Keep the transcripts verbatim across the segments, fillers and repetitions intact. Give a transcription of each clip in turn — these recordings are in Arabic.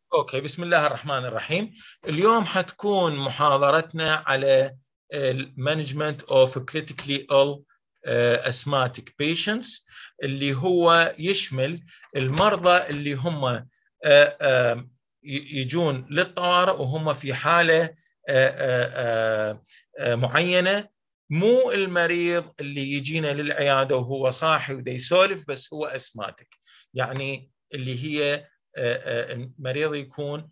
اوكي، بسم الله الرحمن الرحيم. اليوم حتكون محاضرتنا على المانجمنت اوف كريتيكلي ill asthmatic patients، اللي هو يشمل المرضى اللي هم يجون للطوارئ وهم في حالة معينة، مو المريض اللي يجينا للعيادة وهو صاحي ودا يسولف بس هو asthmatic، يعني اللي هي المريض يكون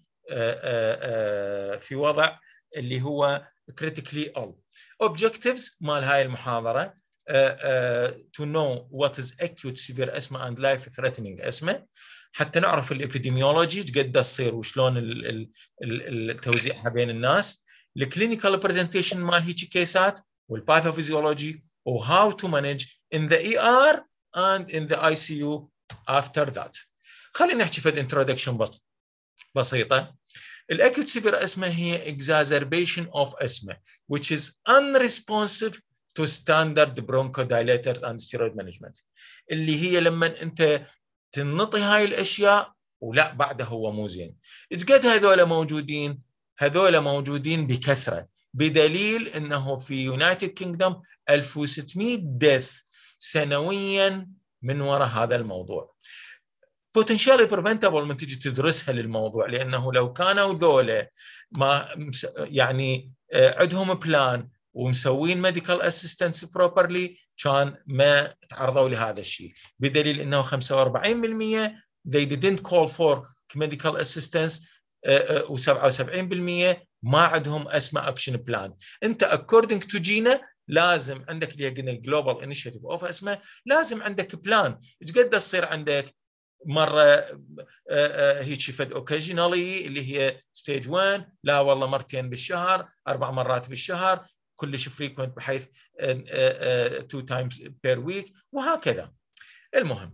في وضع اللي هو critically ill. Objectives مال هاي المحاضرة: to know what is acute severe asthma and life-threatening asthma، حتى نعرف الابيديميولوجي قد تصير وشلون التوزيعها بين الناس، الكلينيكال برزنتيشن مال هيك كيسات، والباثوفيزيولوجي، و how to manage in the E R and in the I C U after that. خلينا نحكي في introduction بسيطة. الأكيوت سيفير أسما هي exacerbation of asthma which is unresponsive to standard bronchodilators and steroid management، اللي هي لما أنت تنطي هاي الأشياء ولا بعدها هو مو زين. قد هذول موجودين؟ هذول موجودين بكثرة، بدليل أنه في يونايتد كينغدوم ألف وستمئة ديث سنويا من وراء هذا الموضوع. potentially preventable من تجي تدرسها للموضوع، لأنه لو كانوا ذولا ما يعني عندهم بلان ومسوين medical assistance properly كان ما تعرضوا لهذا الشيء، بدليل أنه خمسة وأربعين بالمئة they didn't call for medical assistance و سبعة وسبعين بالمئة ما عندهم asthma action plan. أنت according to جينا لازم عندك اللي قلنا global initiative of asthma، لازم عندك بلان. قد تصير عندك مرة هيك فد اوكيجنالي اللي هي ستيج واحد، لا والله مرتين بالشهر، أربع مرات بالشهر، كلش فريكوينت بحيث two times per week وهكذا. المهم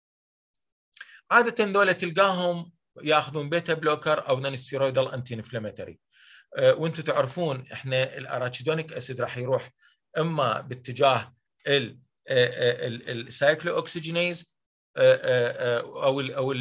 عادة ذولا تلقاهم ياخذون بيتا بلوكر أو نون ستيرويدال أنتي انفلاماتوري، وانتم تعرفون احنا الاراتشيدونيك اسيد راح يروح اما باتجاه السايكلو اوكسجينيز او ال او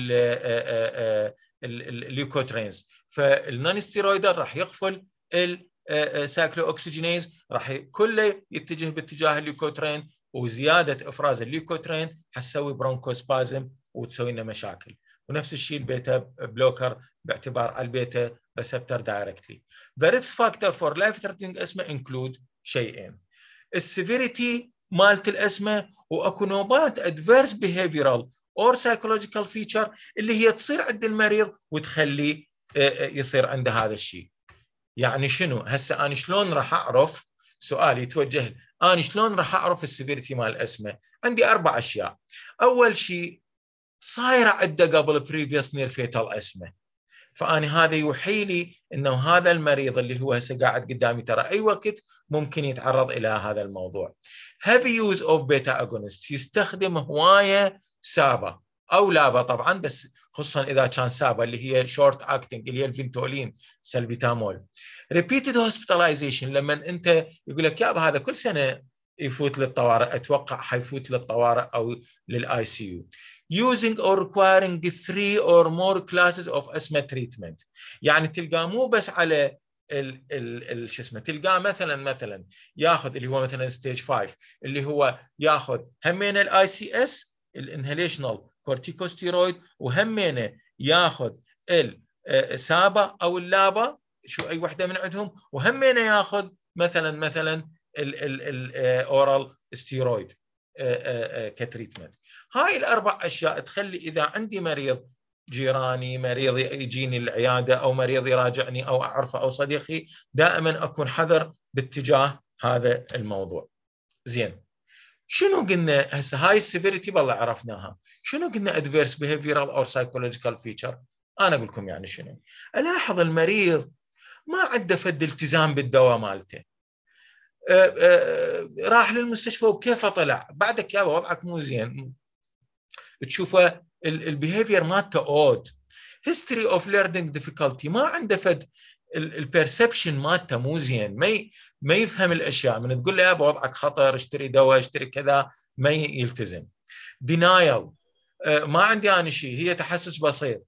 الليوكوترينز، فالنون ستيرويدال راح يقفل السايكلو اوكسجينيز، راح كله يتجه باتجاه الليوكوترين، وزياده افراز الليوكوترين حتسوي برونكوسبازم وتسوي لنا مشاكل. ونفس الشيء البيتا بلوكر باعتبار البيتا ريسبتور دايركتلي. The risk factor for life-threatening asthma include شيئين: السيفيريتي مالت الأسمة، وأكو نوبات adverse behavioral or psychological feature اللي هي تصير عند المريض وتخليه يصير عنده هذا الشيء. يعني شنو؟ هسه أنا شلون راح أعرف؟ سؤال يتوجه، أنا شلون راح أعرف السيفيريتي مال الأسمة؟ عندي أربع أشياء. أول شيء صايرة عنده قبل previous near fatal asthma، فأنا هذا يوحي لي أنه هذا المريض اللي هو هسه قاعد قدامي ترى أي وقت ممكن يتعرض إلى هذا الموضوع. heavy use of beta agonists، يستخدم هواية سابا أو لابا طبعا، بس خصوصا إذا كان سابا اللي هي short acting اللي هي الفينتولين سلبيتامول. repeated hospitalization، لما أنت يقول لك يابا هذا كل سنة يفوت للطوارئ، أتوقع حيفوت للطوارئ أو للآي سي يو. using or requiring three or more classes of asthma treatment، يعني تلقاه مو بس على ال ال شو اسمه، تلقاه مثلا مثلا ياخذ اللي هو مثلا ستيج خمسة اللي هو ياخذ همين الاي سي اس الانهليشنال كورتيكوستيرويد، وهمين ياخذ السابا او اللابا شو اي وحده من عندهم، وهمين ياخذ مثلا مثلا الاورال ستيرويد كتريتمنت. هاي الأربع أشياء تخلي إذا عندي مريض جيراني، مريض يجيني العيادة أو مريض يراجعني أو أعرفه أو صديقي، دائما أكون حذر باتجاه هذا الموضوع. زين، شنو قلنا هسه؟ هاي السيفيريتي والله عرفناها. شنو قلنا adverse behavioral or psychological feature؟ أنا أقول لكم يعني شنو. ألاحظ المريض ما عنده فد التزام بالدواء مالته، أه أه راح للمستشفى وكيف طلع بعدك يا وضعك مو زين، تشوفه البيهيفير مالته اود، هيستوري اوف ليرنينج ديفيكولتي، ما عنده فد البيرسبشن مالته مو زين، ما ما يفهم الاشياء، من تقول له يا وضعك خطر اشتري دواء اشتري كذا ما يلتزم. دينايل، أه ما عندي انا شيء، هي تحسس بسيط،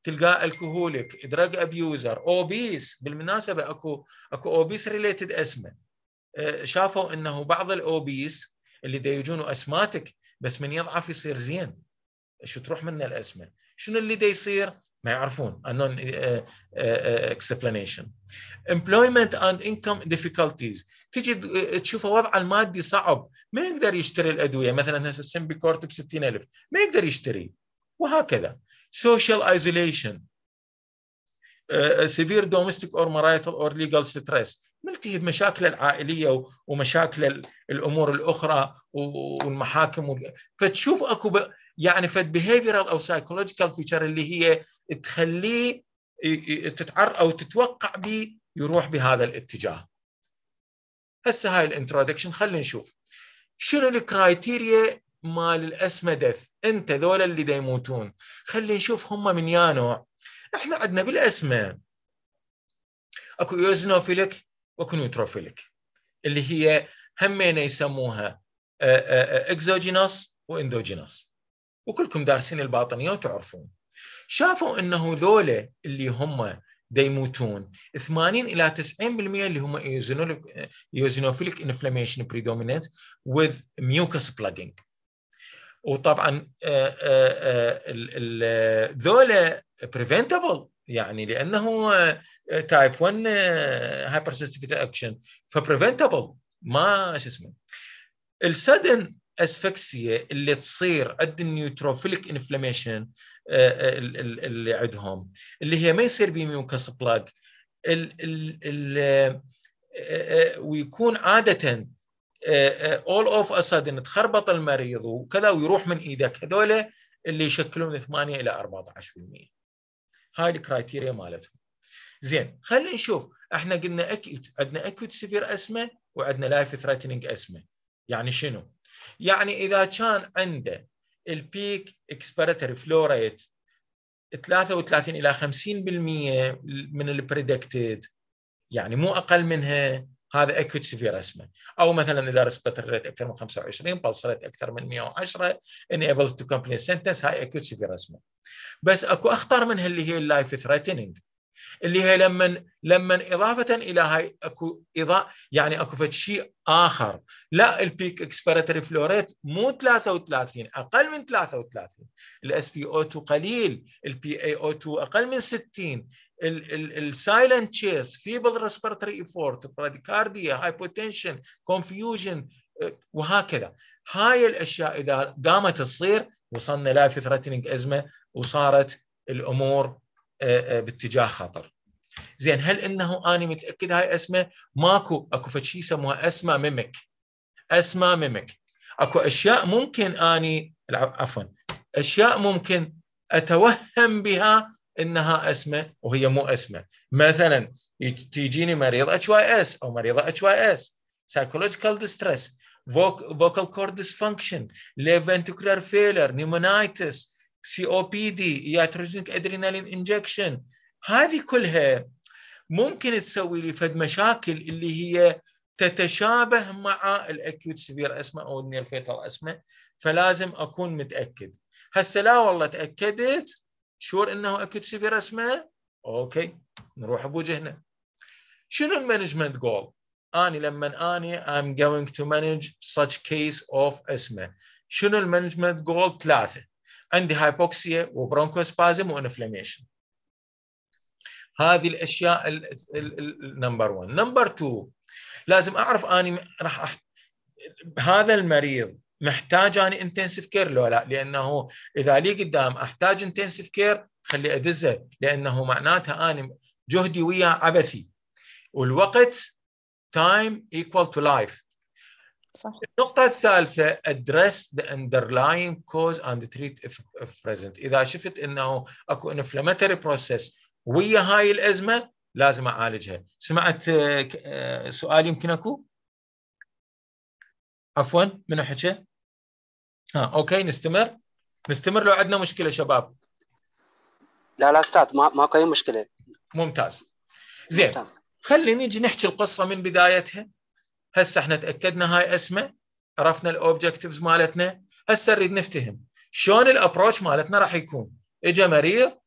تلقاه الكهوليك، دراج ابيوزر، اوبيس. بالمناسبه اكو اكو اوبيس ريليتد اسمه، شافوا انه بعض الاوبيس اللي دا يجون اسماتك بس من يضعف يصير زين، شو تروح منه الاسمه. شنو اللي دا يصير؟ ما يعرفون unknown explanation. employment and income difficulties، تجي تشوفه وضعه المادي صعب، ما يقدر يشتري الادويه، مثلا هسه السمبيكورت ب ستين ألف ما يقدر يشتري، وهكذا. social isolation، uh, severe domestic or marital or legal stress، ملتهي بمشاكل العائليه ومشاكل الامور الاخرى والمحاكم، فتشوف اكو يعني فد behavioral او psychological feature اللي هي تخليه تتعر او تتوقع به يروح بهذا الاتجاه. هسه هاي الانترودكشن، خلينا نشوف شنو الكرايتيريا مال الاسمى دث. انت ذولا اللي دا يموتون خلينا نشوف هم من يا نوع. احنا عندنا بالاسمى اكو ايوزينوفيليك واكو نيوتروفيليك، اللي هي همين يسموها اكزوجينوس واندوجينوس، وكلكم دارسين الباطنيه وتعرفون. شافوا انه ذولا اللي هم دا يموتون ثمانين إلى تسعين بالمئة اللي هم ايوزينوفيليك انفلاميشن بريدوميننت with mucus plugging. وطبعا ذولا preventable، يعني لانه تايب واحد hypersensitivity اكشن فبريفنتبل، ما شو اسمه. السدن اسفكسيا اللي تصير عند النيوتروفيليك انفلاميشن اللي عندهم، اللي هي ما يصير بميوكس بلاج، ويكون عاده all of a sudden تخربط المريض وكذا ويروح من ايدك، هذول اللي يشكلون ثمانية إلى أربعة عشر بالمئة. هاي الكرايتيريا مالتهم. زين، خلينا نشوف. احنا قلنا اكيوت، عندنا اكيوت سيفير اسمه وعندنا لايف ثريتنينج اسمه. يعني شنو؟ يعني اذا كان عنده البيك اكسبيراتوري فلو ريت ثلاثة وثلاثين الى خمسين بالمئة من البريدكتد، يعني مو اقل منها، هذا اكيوت سيفير اسمه. او مثلا اذا ريسبيراتوري ريت اكثر من خمسة وعشرين، بلس ريت اكثر من مئة وعشرة، انيبل تو كومبليت سنتنس، هاي اكيوت سيفير اسمه. بس اكو اخطر منها اللي هي اللايف ثريتنينج، اللي هي لما لما اضافه الى هاي اكو اضاءه، يعني اكو فد شيء اخر. لا، البيك اكسبيراتوري فلو ريت مو ثلاثة وثلاثين، اقل من ثلاثة وثلاثين، الاس بي او اثنين قليل، البي اي او اثنين اقل من ستين، السايلنت تشيس، فيبل ريسبيراتوري ايفورت، براديكارديا، هايبوتنشن، كونفيوجن، وهكذا. هاي الاشياء اذا قامت تصير وصلنا لايف ثريتنينج ازمه، وصارت الامور باتجاه خطر. زين، هل انه انا متاكد هاي اسمه؟ ماكو. اكو فشي يسموها اسما ميمك. اسما ميمك، اكو اشياء ممكن اني عفوا اشياء ممكن اتوهم بها انها اسمه وهي مو اسمه. مثلا تيجيني مريض اتش واي اس او مريضه اتش واي اس، psychological distress، vocal cord dysfunction، left ventricular failure، pneumonitis، سي او بي دي، ياتروجينيك ادرينالين انجكشن، هذه كلها ممكن تسوي لي فد مشاكل اللي هي تتشابه مع الاكيوت سيفير اسما او النير فيتال اسما، فلازم اكون متاكد. هسه لا والله تاكدت شور انه اكيوت سيفير اسما، اوكي نروح بوجهنا. شنو المانجمنت جول؟ اني لما اني I'm going to manage such case of asthma، شنو المانجمنت جول؟ ثلاثه. عندي هايبوكسيا وبرونكوسبازم وانفلاميشن. هذه الاشياء النمبر واحد. نمبر اثنين، لازم اعرف اني راح أحت... هذا المريض محتاج اني انتنسيف كير لو لا، لانه اذا لي قدام احتاج انتنسيف كير خلي ادزه، لانه معناتها اني جهدي وياه عبثي، والوقت time equal to life. صح. النقطة الثالثة address the underlying cause and treat if present. إذا شفت إنه أكو inflammatory process ويا هاي الأزمة لازم أعالجها. سمعت سؤال يمكن أكو؟ عفوا من حكى؟ ها أوكي نستمر؟ نستمر لو عندنا مشكلة شباب؟ لا لا أستاذ ما ماكو أي مشكلة. ممتاز. زين ممتاز. خلينا نيجي نحكي القصة من بدايتها. هسه احنا تأكدنا هاي اسمه، عرفنا الاوبجكتيفز مالتنا، هسه نريد نفتهم شلون الابروش مالتنا راح يكون. اجى مريض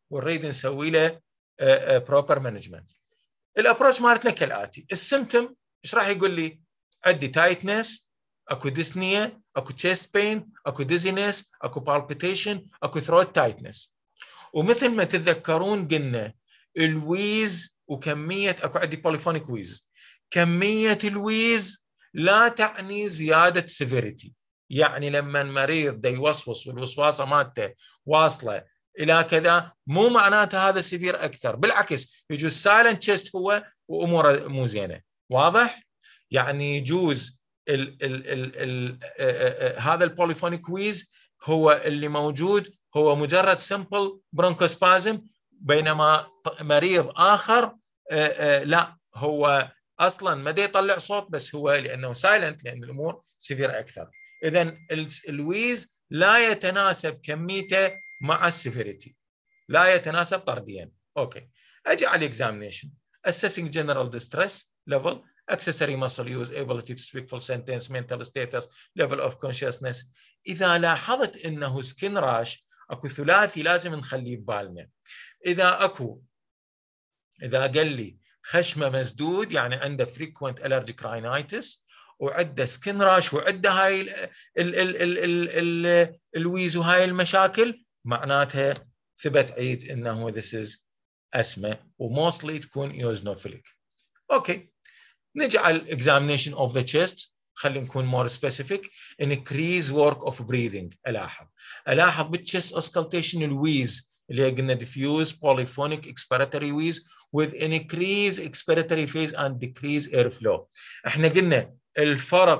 ونريد نسوي له بروبر مانجمنت. الابروتش مالتنا كالاتي. السيمتوم ايش راح يقول لي؟ عندي تايتنس، اكو ديسنيا، اكو تشيست بين، اكو ديزينس، اكو بالبيتيشن، اكو ثروت تايتنس. ومثل ما تتذكرون قلنا الويز وكميه، اكو عندي بوليفونيك ويز، كميه الويز لا تعني زياده سيفيريتي. يعني لما المريض دا يوسوس والوسواسه مالته واصله الى كذا مو معناته هذا سيفير اكثر، بالعكس يجوز سايلنت تشيست هو واموره مو زينه. واضح؟ يعني يجوز ال ال ال ال هذا البوليفونيك ويز هو اللي موجود هو مجرد سمبل برونكوسبازم، بينما مريض اخر لا هو اصلا ما دا يطلع صوت، بس هو لانه سايلنت لان الامور سيفير اكثر. اذا الويز لا يتناسب كميته مع السيفيريتي، لا يتناسب طرديا. اوكي، اجي على الاكزامينيشن. assessing general distress level, accessory muscle use, ability to speak full sentence, mental status, level of consciousness. اذا لاحظت انه سكين راش اكو ثلاثي لازم نخليه ببالنا. اذا اكو اذا قال لي خشمه مسدود يعني عنده frequent allergic rhinitis وعنده سكين راش وعنده هاي ال ال ال ال ال ال الويز وهاي المشاكل، معناتها ثبت عيد انه this is اسمه وموستلي تكون ايوزنوفيليك. اوكي، نجي على الاكزامينيشن اوف ذا تشيست. خلينا نكون مور سبيسيفيك. increase work of breathing. الاحظ الاحظ بالتشيست اوسكالتيشن الويز اللي هي قلنا diffuse polyphonic expiratory wheeze with increase expiratory phase and decrease airflow. احنا قلنا الفرق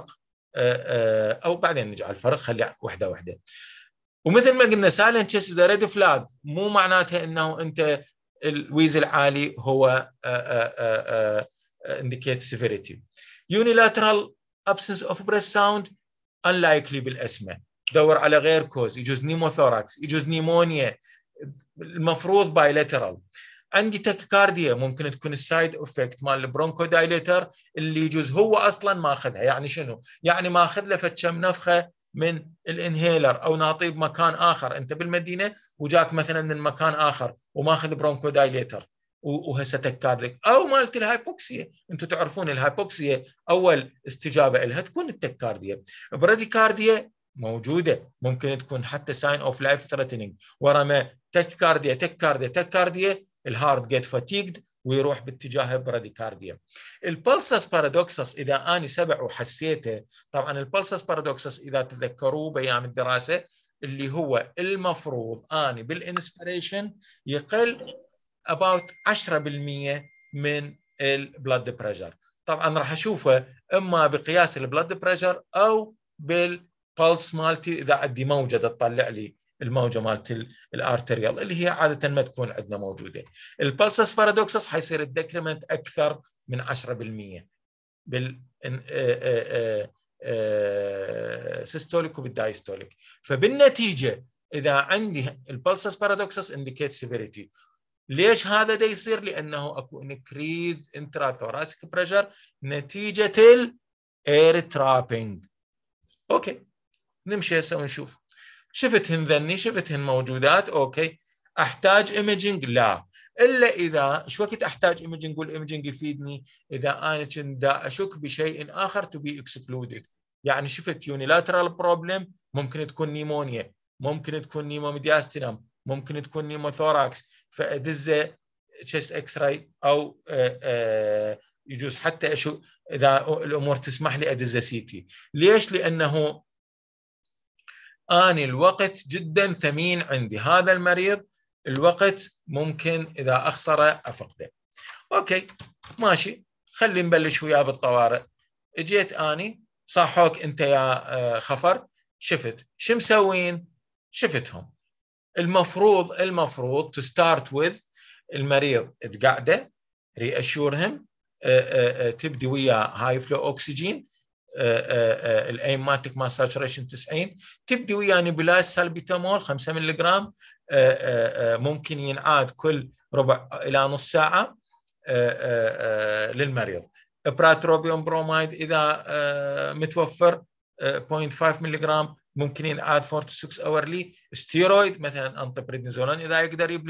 او بعدين نجي على الفرق، خلي واحده واحده. ومثل ما قلنا silent chest is a red flag، مو معناتها انه انت الويز العالي هو uh, uh, uh, indicate severity. unilateral absence of breath sound unlikely بالأسمى. دور على غير كوز، يجوز نيموثوراكس، يجوز نيمونيا، المفروض بايلاترال. عندي تاكيكارديا ممكن تكون السايد افكت مال البرونكو دايليتر اللي يجوز هو اصلا ما اخذها. يعني شنو؟ يعني ما اخذ له فتشم نفخه من الانهيلر او نعطيه بمكان اخر، انت بالمدينه وجاك مثلا من مكان اخر وماخذ برونكو دايليتر وهسه تكارديك، او مالت الهايبوكسيا. انتم تعرفون الهايبوكسيا اول استجابه لها تكون التكارديا. براديكارديا موجوده، ممكن تكون حتى ساين اوف لايف ثريتنينج. ورا ما تكارديا تكارديا تكارديا الهارت جيت فاتيجد ويروح باتجاه براديكارديا. البلسس بارادوكسس اذا اني سبع وحسيته، طبعا البلسس بارادوكسس اذا تذكروا بايام الدراسه اللي هو المفروض اني بالانسبيريشن يقل about عشرة بالمئة من البلد بريشر. طبعا راح اشوفه اما بقياس البلد بريشر او بالبلس مالتي اذا عندي موجه تطلع لي الموجه مالت الارتريال اللي هي عاده ما تكون عندنا موجوده. البلسس بارادوكسس حيصير الديكريمنت اكثر من عشرة بالمئة بال سيستوليك وبالدايستوليك. فبالنتيجه اذا عندي البلسس بارادوكسس انديكيت سيفيريتي. ليش هذا دا يصير؟ لانه اكو انكريز انتراثوراسيك بريشر نتيجه الاير ترابينج. اوكي، نمشي هسه ونشوف. شفتهن ذني، شفتهن موجودات. اوكي، احتاج ايمجنج؟ لا، الا اذا شو وقت احتاج ايمجنج والايمجنج يفيدني؟ اذا انا كنت اشك بشيء اخر تو بي اكسكلودد. يعني شفت يونيلاترال بروبلم، ممكن تكون نيمونيا، ممكن تكون نيموميدياستينم، ممكن تكون نيموثوراكس، فادزه تشيست اكس راي او آآ آآ يجوز حتى اشو اذا الامور تسمح لي ادزه سي تي. ليش؟ لانه اني الوقت جدا ثمين عندي. هذا المريض الوقت ممكن اذا اخسره افقده. اوكي ماشي، خلي نبلش وياه بالطوارئ. اجيت اني صاحوك انت يا خفر، شفت شو مسوين؟ شفتهم. المفروض المفروض to start with المريض تقعده ريأشورهم، تبدي وياه هاي فلو اوكسجين، الايماتيك ما ساتوريشن تسعين، تبدي وياه نيبولايز سالبيتامول خمسة ملغ جرام، ممكن ينعاد كل ربع الى نص ساعه للمريض. براتروبيوم برومايد اذا متوفر صفر فاصلة خمسة ملغ ممكن ينعاد أربعة to ستة اورلي. ستيرويد مثلا انتبريدنيزولون اذا يقدر يبلع،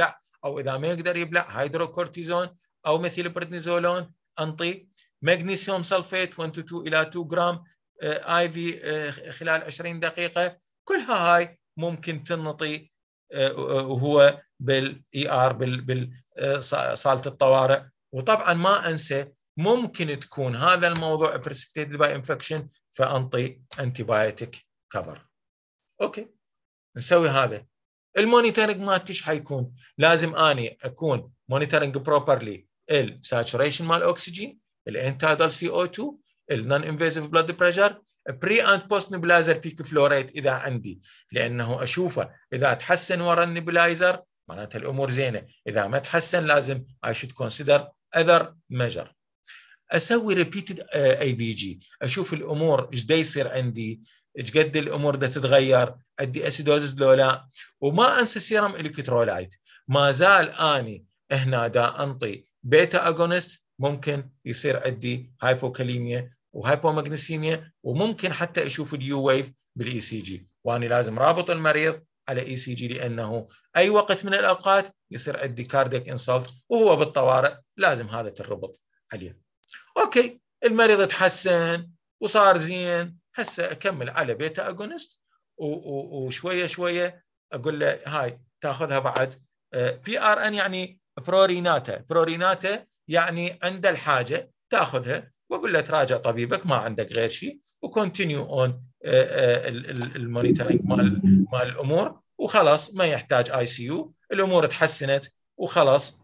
او اذا ما يقدر يبلع هيدروكورتيزون او مثيل بريدنيزولون انطي. مغنيسيوم سلفيت واحد تو اثنين الى اثنين جرام اي في خلال عشرين دقيقه. كلها هاي ممكن تنطي وهو بالاي ار بالصاله الطوارئ. وطبعا ما انسى ممكن تكون هذا الموضوع بريسبيتيتد باي انفكشن فانطي انتي بايوتيك كفر. اوكي نسوي هذا. المونيتورنج مالتي ايش حيكون؟ لازم اني اكون مونيتورنج بروبرلي الساتوريشن مال الاكسجين، الانتادل سي او اثنين، النون انفيزيف بلاد بريشر، بري اند بوست نيبلايزر بيك فلوريت اذا عندي، لانه اشوفه اذا تحسن ورا النيبلايزر معناتها الامور زينه، اذا ما تحسن لازم I should consider other measure. اسوي ريبيتد اي بي جي، اشوف الامور ايش دا يصير عندي، ايش قد الامور دا تتغير، عندي اسيدوزز لو لا. وما انسى سيرم الكترولايت، ما زال اني هنا دا انطي بيتا اجونست ممكن يصير عندي هايبوكاليميا وهايبومغنيسيميا، وممكن حتى اشوف اليو ويف بالاي سي جي، واني لازم رابط المريض على اي سي جي لانه اي وقت من الاوقات يصير عندي كارديك انسلت وهو بالطوارئ لازم هذا تربط عليه. اوكي المريض تحسن وصار زين، هسه اكمل على بيتا اجونست وشويه شويه اقول له هاي تاخذها بعد بي ار ان يعني بروريناتا. بروريناتا يعني عند الحاجه تاخذها، واقول له تراجع طبيبك ما عندك غير شيء وكونتينيو اون المونيتورنج مال مال الامور وخلاص، ما يحتاج اي سي يو، الامور تحسنت وخلاص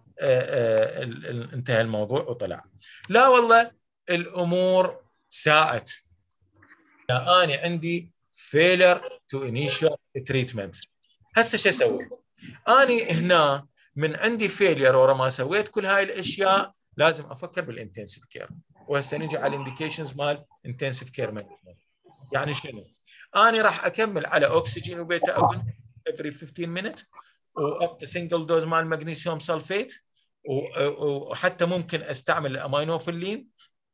انتهى الموضوع وطلع. لا والله الامور ساءت، لا انا عندي failure to initial treatment. هسه شو اسوي؟ اني هنا من عندي failure ورا ما سويت كل هاي الاشياء لازم افكر بالانتنسيف كير. وهسه نجي على الانديكيشنز مال انتنسيف كير مانجمنت. يعني شنو؟ انا راح اكمل على اكسجين وبيتا اجون every fifteen minutes وابت سنجل دوز مال مغنيسيوم سلفيت، وحتى ممكن استعمل الامينوفيلين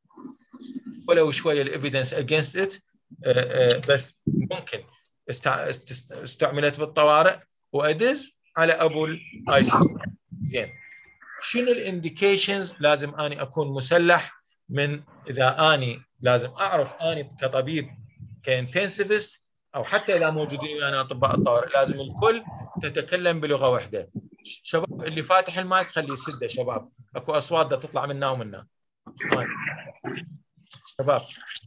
ولو شويه الايفيدنس اجينست ات، بس ممكن استعملت بالطوارئ وادز على ابو الاي سي. زين شنو الانديكيشنز؟ لازم اني اكون مسلح من اذا اني لازم اعرف اني كطبيب كانتنسيفست او حتى اذا موجودين ويانا اطباء الطوارئ لازم الكل تتكلم بلغه واحده. شباب اللي فاتح المايك خليه يسده، شباب اكو اصوات دا تطلع منا ومنا. شباب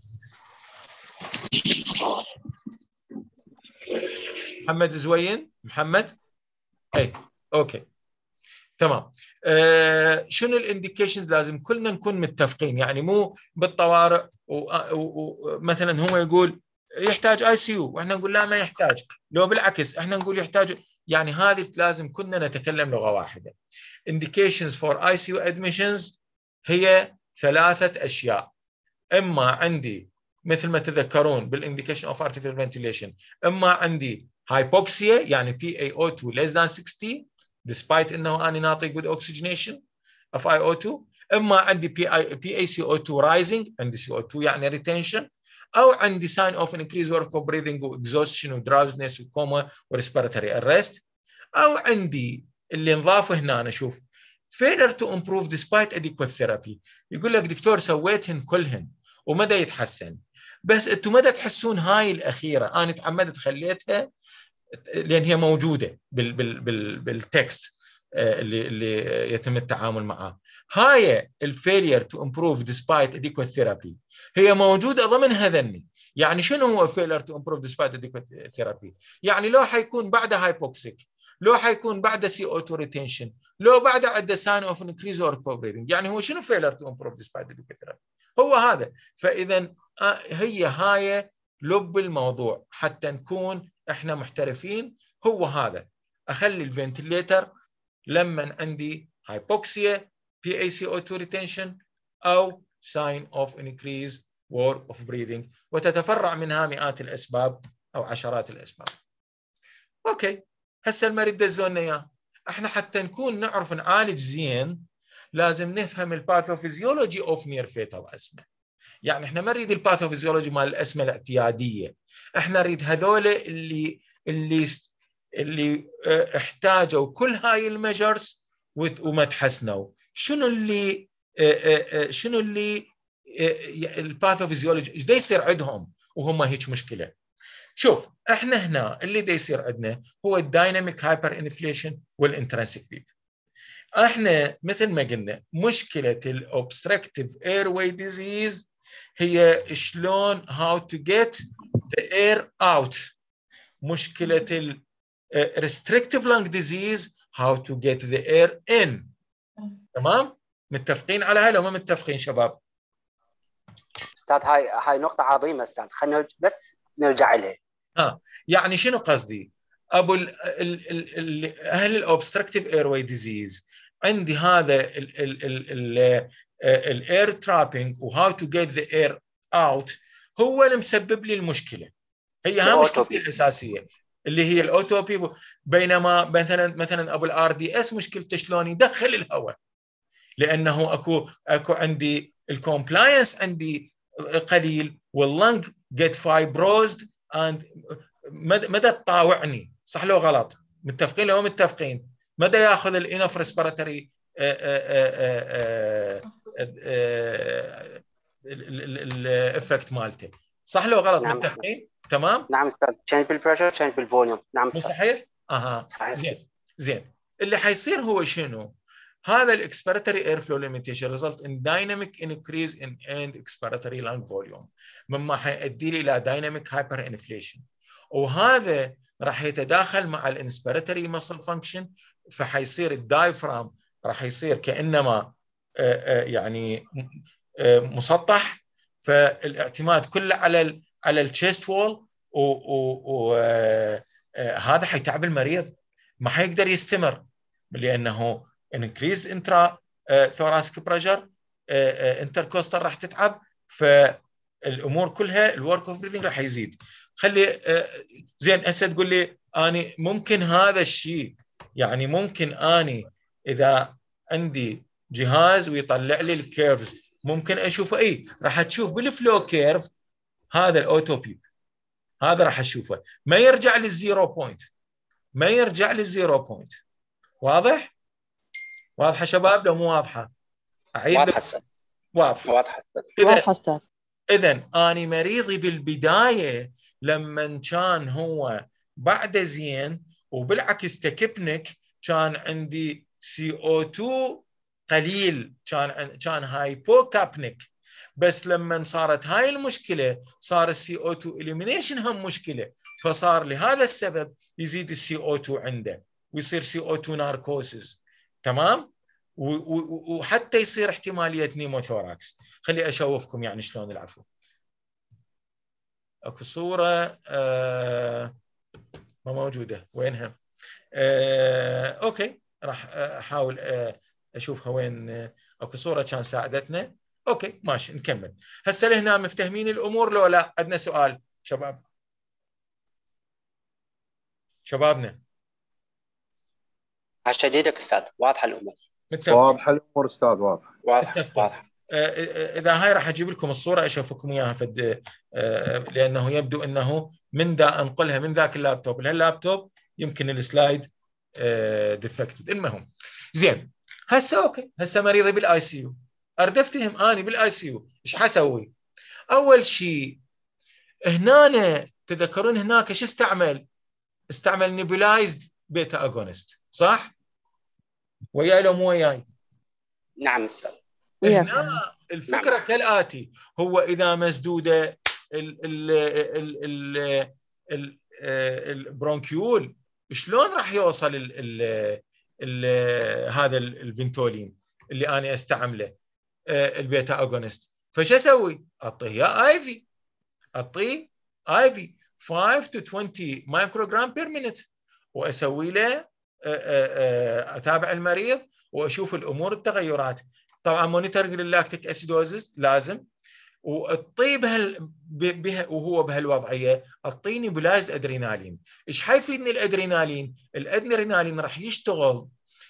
محمد زوين، محمد اي اوكي تمام. آه شنو الانديكيشنز؟ لازم كلنا نكون متفقين، يعني مو بالطوارئ ومثلا هو يقول يحتاج اي سي يو واحنا نقول لا ما يحتاج، لو بالعكس احنا نقول يحتاج، يعني هذه لازم كلنا نتكلم لغه واحده. indications for اي سي يو admissions هي ثلاثه اشياء، اما عندي مثل ما تذكرون بالانديكيشن اوف artificial ventilation اما عندي hypoxia يعني بي إيه أو تو less than sixty despite انه انا ناطي good oxygenation of آي أو تو، اما عندي بي إيه سي أو تو rising عندي سي أو تو يعني retention، او عندي sign of increased work of breathing و exhaustion و drowsiness و coma و respiratory arrest، او عندي اللي نضافه هنا نشوف failure to improve despite adequate therapy. يقول لك دكتور سويتهن كلهن ومدى يتحسن، بس انتم مدى تحسون هاي الاخيره انا تعمدت خليتها لان هي موجوده بال بال بال بالتكست اللي اللي يتم التعامل معه. هاي الفيلير تو امبروف ديسبايت اديكوت ثيرابي هي موجوده ضمن هذني. يعني شنو هو فيلير تو امبروف ديسبايت اديكوت ثيرابي؟ يعني لو حيكون بعد هايبوكسيك، لو حيكون بعد سي او تو ريتنشن، لو بعد عنده ساين اوف انكريز اور بريثنج، يعني هو شنو فيلير تو امبروف ديسبايت اديكوت ثيرابي؟ هو هذا. فاذا هي هاي لب الموضوع حتى نكون احنا محترفين، هو هذا. اخلي الفنتليتر لما عندي هايبوكسيا، بي إيه سي أو تو retention او sign of increase work of breathing، وتتفرع منها مئات الاسباب او عشرات الاسباب. اوكي هسه المريض دزونا اياه، احنا حتى نكون نعرف نعالج زين لازم نفهم الباثوفيزيولوجي اوف نير فيتال اسما. يعني احنا ما نريد الباثوفيزيولوجي مال الاسمه الاعتياديه، احنا نريد هذول اللي اللي اللي احتاجوا كل هاي الميجرز وما تحسنوا، شنو اللي شنو اللي الباثوفيزيولوجي ايش دا يصير عندهم وهم هيك مشكله؟ شوف احنا هنا اللي دا يصير عندنا هو الدايناميك هايبر انفليشن والانترنسيك بيب. احنا مثل ما قلنا مشكله الاوبستراكتيف اير واي ديزيز هي شلون how to get the air out. مشكله ال restrictive lung disease how to get the air in. تمام؟ متفقين على هاي لو ما متفقين شباب؟ استاذ هاي هاي نقطه عظيمه استاذ، خلينا بس نرجع لها. اه يعني شنو قصدي؟ ابو ال ال ال اهل الاوبستراكتيف اير واي ديزيز عندي هذا الاير ترابينج وهاو تو جيت ذا اير اوت هو اللي مسبب لي المشكله. هي اهم مشكلتي الاساسيه اللي هي الاوتوبي. بينما مثلا مثلا ابو الار دي اس مشكلته شلون يدخل الهواء، لانه اكو اكو عندي الكومبلاينس عندي قليل واللنج جيت فايبروزد اند مدى تطاوعني. صح لو غلط؟ متفقين لو متفقين؟ مدى ياخذ الانف ريسبيراتوري الافكت مالته. صح لو غلط؟ نعم متفقين؟ تمام؟ نعم استاذ. تشينج بالبريشر تشينج بالفوليوم. نعم مو صحيح؟ اها صحيح. زين زين اللي حيصير هو شنو؟ هذا الاكسبيراتوري اير فلو ليميتيشن ريزلت ان دايناميك انكريز ان اند اكسبيراتوري لانج فوليوم، مما حيؤدي لي الى دايناميك هايبر انفليشن، وهذا راح يتداخل مع الانسبيراتوري مسل فانكشن، فحيصير الدايفرام راح يصير كانما يعني مسطح، فالاعتماد كله على على التشيست وول، وهذا حيتعب المريض ما حيقدر يستمر لانه انكريز انترا ثوراسيك بريشر انتركوستال راح تتعب، فالامور كلها الورك اوف بريثنج راح يزيد. خلي زين هسه تقول لي اني ممكن هذا الشيء يعني ممكن اني اذا عندي جهاز ويطلع لي الكيرفز ممكن اشوفه. اي راح تشوف بالفلو كيرف هذا الاوتو بيب هذا راح اشوفه ما يرجع للزيرو بوينت ما يرجع للزيرو بوينت. واضح؟ واضحه شباب لو مو واضحه؟ اعيد. واضحه واضحه واضحه واضحه استاذ. اذا اني مريضي بالبدايه لما كان هو بعد زين وبالعكس تكبنك كان عندي سي او اثنين قليل، كان كان هايبوكابنيك، بس لما صارت هاي المشكله صار السي او اثنين اليمينيشن هم مشكله، فصار لهذا السبب يزيد السي او اثنين عنده ويصير سي او اثنين ناركوسيس. تمام؟ وحتى يصير احتماليه نيموثوراكس. خلي اشوفكم يعني شلون العفو. اكو صوره آه ما موجوده وينها؟ آه اوكي راح احاول آه اشوفها وين. آه اكو صوره كان ساعدتنا. اوكي ماشي نكمل. هسه لهنا مفتهمين الامور لو لا؟ عندنا سؤال شباب؟ شبابنا شديدك استاذ. واضحه الامور. واضحه الامور استاذ. واضحه واضحه واضحه. اذا هاي راح اجيب لكم الصوره اشوفكم اياها فد، لانه يبدو انه من دا انقلها من ذاك اللابتوب لهاللابتوب يمكن السلايد ديفكتد. المهم زين هسه اوكي هسه مريضي بالاي سي يو اريد افتهم اني بالاي سي يو ايش حسوي؟ اول شيء هنا تذكرون هناك ايش استعمل؟ استعمل نيبولايزد بيتا اجونست صح؟ وياي لو مو وياي؟ نعم استاذ. هنا الفكره نعم. كالاتي، هو اذا مسدوده ال ال ال ال ال البرونكيول شلون راح يوصل ال ال ال هذا الفنتولين اللي انا استعمله البيتا اجونست؟ فش اسوي؟ اعطيه يا اي في اعطيه اي في خمسة to عشرين مايكروغرام بير مينت واسوي له اتابع المريض واشوف الامور التغيرات. طبعا مونيتورنج للاكتيك اسيدوزز لازم، والطيب بها وهو بهالوضعيه اعطيني بلايز ادرينالين. ايش حيفيدني الادرينالين؟ الادرينالين راح يشتغل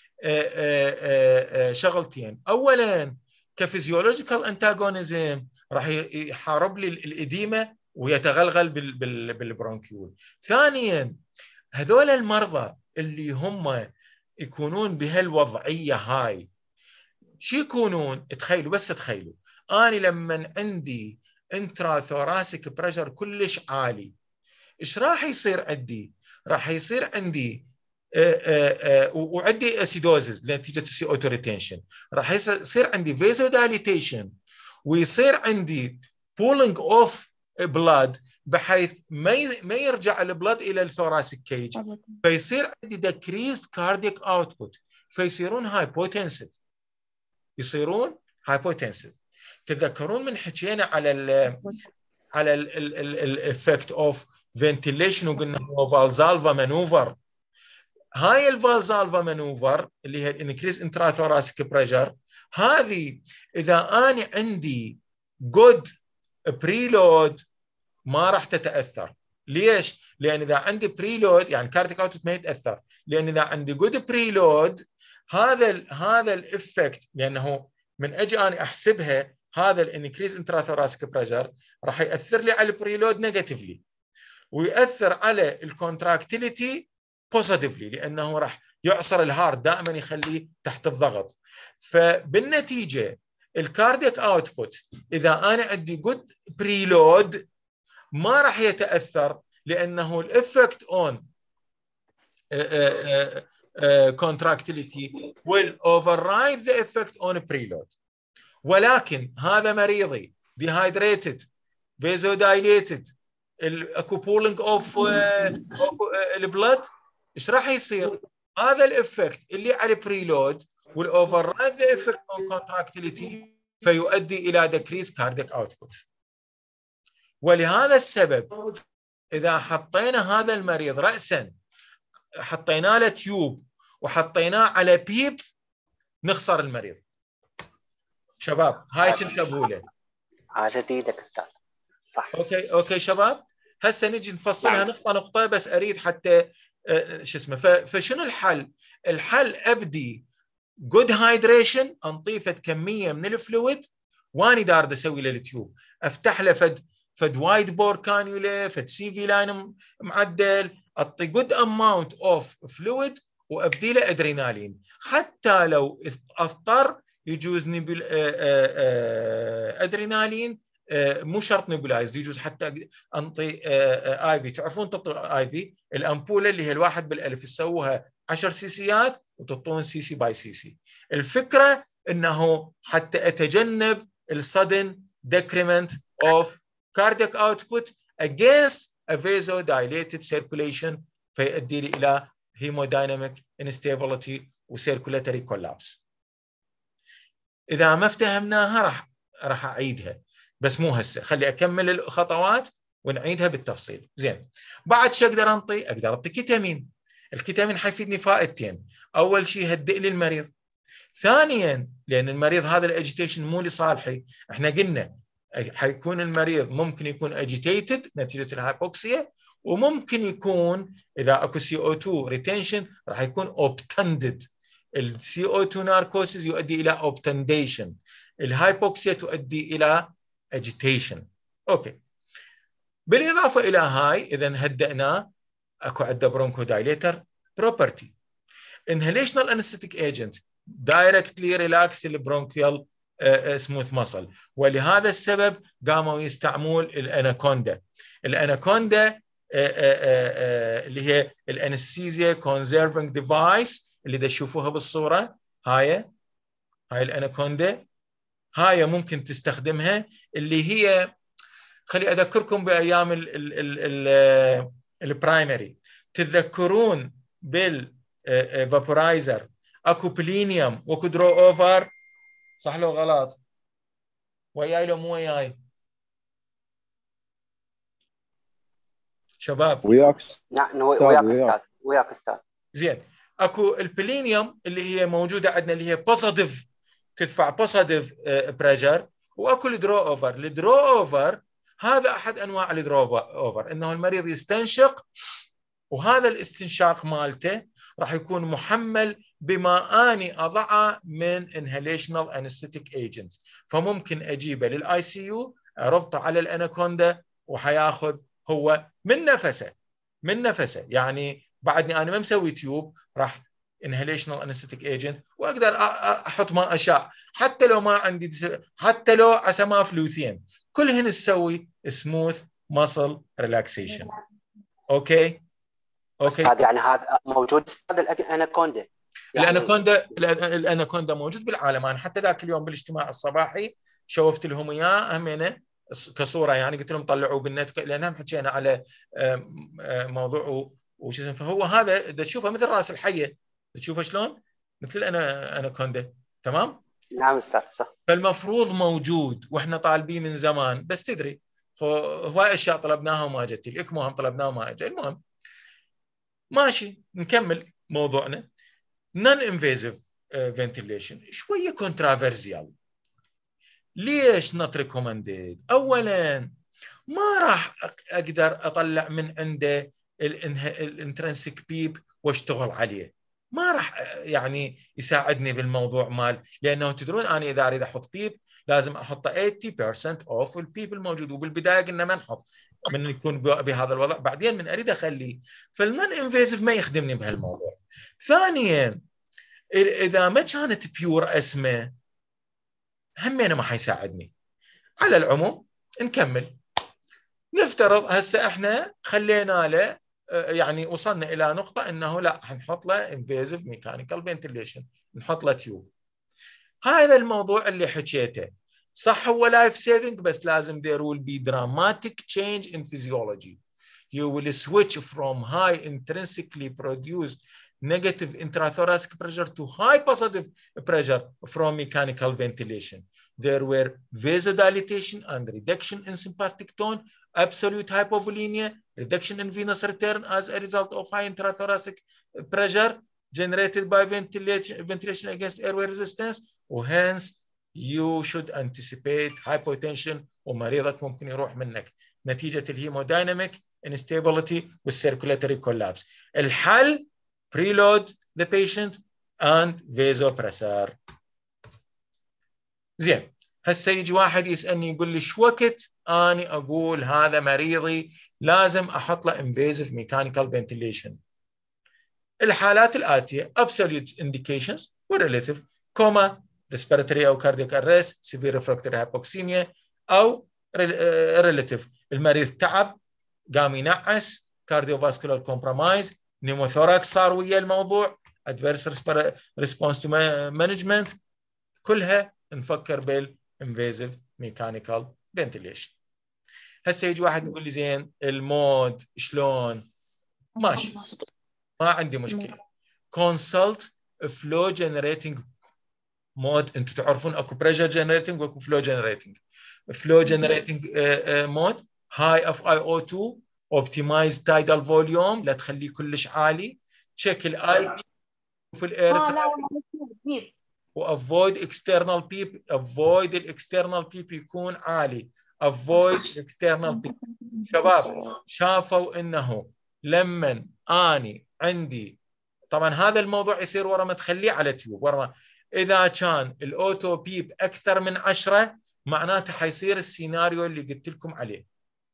شغلتين، اولا كفيزيولوجيكال انتاغونيزم راح يحارب لي الاديمه ويتغلغل بالبرونكيول. ثانيا هذول المرضى اللي هم يكونون بهالوضعيه هاي. شو يكونون؟ تخيلوا بس تخيلوا اني لما عندي انترا ثوراسيك بريشر كلش عالي، ايش راح يصير عندي؟ راح يصير عندي آآ آآ وعندي اسيدوزز نتيجه السي اوتو ريتنشن، راح يصير عندي فيزو دايليتيشن، ويصير عندي بولينج اوف بلاد بحيث ما ما يرجع البلاد الى الثوراسيك كيج، فيصير عندي ديكريز كاردياك اوتبوت، فيصيرون هايبوتنسيف، يصيرون هايبوتنسيف. تتذكرون من حكينا على ال على الافكت اوف فنتيليشن وقلنا هو فالزالفا مانوفر. هاي الفالزالفا مانوفر اللي هي الانكريز انتراثوراسيك بريشر، هذه اذا انا عندي جود بريلود ما راح تتاثر. ليش؟ لان اذا عندي بريلود يعني كاردياك اوتبوت ما يتاثر، لان اذا عندي جود بريلود هذا ال هذا الافكت، لانه من اجي انا احسبها هذا الانكريز انتراثوراسيك بريشر راح ياثر لي على البريلود نيجاتيفلي، ويؤثر على الكونتراكتيليتي بوزيتيفلي، لانه راح يعصر الهارت دائما يخليه تحت الضغط. فبالنتيجه الكاردياك اوتبوت اذا انا عندي جود بريلود ما راح يتاثر، لانه الافكت اون contractility will override the effect on preload. ولكن هذا مريضي dehydrated vasodilated اكو بولينج اوف البلد، ايش راح يصير؟ هذا الافكت اللي على بريلود والاوفررايد ذا افكت اون كونتراكتيليتي فيؤدي الى ديكريز كاردياك اوتبوت. ولهذا السبب اذا حطينا هذا المريض راسا حطينا له تيوب وحطيناه على بيب نخسر المريض. شباب هاي كنت اقوله. عاشت ايدك استاذ. صح. اوكي اوكي شباب، هسه نجي نفصلها نقطه نقطه، بس اريد حتى شو اسمه. فشنو الحل؟ الحل ابدي جود هايدريشن، انطيفه كميه من الفلويد واني دارد اسوي له التيوب، افتح له فد فد وايد بور كانيولا، فد سي في لاين معدل، اعطي جود اماونت اوف فلويد وابدي له ادرينالين، حتى لو اضطر يجوز نبل ادرينالين مو شرط نيبولايزد، يجوز حتى انطي اي في. تعرفون تعطي اي في الامبوله اللي هي الواحد بالالف تسووها عشر سيسيات وتعطون سي سي باي سي سي. الفكره انه حتى اتجنب السدن decrement of cardiac output against a vasodilated circulation فيؤدي لي الى hemodynamic instability وcirculatory collapse. اذا ما افتهمناها راح راح اعيدها، بس مو هسه، خلي اكمل الخطوات ونعيدها بالتفصيل. زين، بعد شو اقدر انطي؟ اقدر اعطي كيتامين. الكيتامين حيفيدني فائدتين، اول شيء يهدئ لي المريض، ثانيا لان المريض هذا الاجيتيشن مو لصالحي، احنا قلنا حيكون المريض ممكن يكون اجيتيتد نتيجه الهايبوكسيا، وممكن يكون اذا اكو سي او اثنين ريتنشن راح يكون اوبتندد. السي او اثنين ناركوسيس يؤدي الى اوبتنديشن، الهايبوكسيا تؤدي الى اجيتيشن. اوكي، بالاضافه الى هاي اذا هدأناه اكو عنده برونكو دايليتر بروبرتي. انهليشنال انستيك ايجنت دايركتلي ريلاكس البرونكيال سموث ماسل، ولهذا السبب قاموا يستعملون الاناكوندا. الاناكوندا آآ آآ اللي هي الانستيزيا كونزرفنج ديفايس اللي دا تشوفوها بالصوره، هاي هاي الاناكوندا، هاي ممكن تستخدمها، اللي هي خلي اذكركم بايام البرايمري، تتذكرون بالفابورايزر اكو بلينيوم واكو درو اوفر، صح لو غلط؟ وياي لو مو وياي؟ شباب وياك. نعم وياك استاذ، وياك استاذ. زين، اكو البلينيوم اللي هي موجوده عندنا اللي هي بوزيتيف، تدفع بوزيتيف بريشر، واكو الدرو اوفر. الدرو اوفر هذا احد انواع الدرو اوفر، انه المريض يستنشق وهذا الاستنشاق مالته راح يكون محمل بما اني اضعه من inhalational anesthetic agent، فممكن اجيبه للاي سي يو اربطه على الاناكوندا وحياخذ هو من نفسه من نفسه يعني بعدني انا ما مسوي تيوب، راح inhalational anesthetic agent، واقدر احط ما اشاء حتى لو ما عندي، حتى لو عسى ما فلوثين، كلهن تسوي سموث ماسل ريلاكسيشن. اوكي اوكي استاذ، يعني هذا موجود استاذ الاناكوندا؟ يعني الاناكوندا الاناكوندا موجود بالعالم. انا حتى ذاك اليوم بالاجتماع الصباحي شوفت لهم اياه همينه كصوره، يعني قلت لهم طلعوا بالنت، لان حكينا على موضوع وش اسمه. فهو هذا تشوفه مثل راس الحيه، تشوفه شلون مثل انا اناكوندا. تمام. نعم استاذ صح. فالمفروض موجود واحنا طالبين من زمان، بس تدري هواي اشياء طلبناها وما جت، الاكمو هم طلبناها وما اجى. المهم ماشي نكمل موضوعنا. نون انفيزيف فنتيليشن شويه كونترافيرزيال. ليش نوت ريكومندد؟ اولا ما راح اقدر اطلع من عنده الانترنسيك بيب واشتغل عليه، ما راح يعني يساعدني بالموضوع مال، لانه تدرون انا اذا اريد احط بيب لازم احط ثمانين بالمئة اوف البيب الموجود، وبالبدايه قلنا ما نحط من يكون بهذا الوضع، بعدين من اريد اخليه. فالنون انفيزيف ما يخدمني بهالموضوع. ثانيا اذا ما كانت بيور اسمه همينه ما حيساعدني. على العموم نكمل. نفترض هسه احنا خلينا له يعني وصلنا الى نقطه انه لا حنحط له انفيزيف ميكانيكال فنتيليشن، نحط له تيوب. هذا الموضوع اللي حكيته صح هو لايف سيفنج، بس لازم there will be dramatic change in physiology. You will switch from high intrinsically produced negative intrathoracic pressure to high positive pressure from mechanical ventilation. There were vasodilatation and reduction in sympathetic tone, absolute hypovolemia, reduction in venous return as a result of high intrathoracic pressure generated by ventilation, ventilation against airway resistance, وhence you should anticipate hypotension ومريضك ممكن يروح منك نتيجة الهيموديناميك instability والcirculatory collapse. الحل preload the patient and vasopressor. زين، هسه يجي واحد يسألني يقول لي شو وقت أنا أقول هذا مريضي لازم أحط له invasive mechanical ventilation؟ الحالات الآتية: absolute indications و-relative coma, respiratory أو cardiac arrest, severe refractory hypoxemia، أو relative المريض تعب قام ينعس، cardiovascular compromise، pneumothorax صار ويا الموضوع، adverse response to management، كلها نفكر بال-invasive mechanical ventilation. هسه يجي واحد يقول لي زين المود شلون؟ ماشي ما عندي مشكلة. consult flow generating mode. انتم تعرفون اكو pressure generating واكو flow generating. flow generating mode high اف اي او تو، optimize tidal volume لا تخليه كلش عالي، check الاي في الاير و avoid external peep. avoid الاكسترنال بيب يكون عالي. avoid external peep. شباب شافوا انه لما اني عندي طبعا هذا الموضوع يصير ورا ما تخليه على تيوب، ورا ما اذا كان الاوتو بيب اكثر من عشرة معناته حيصير السيناريو اللي قلت لكم عليه.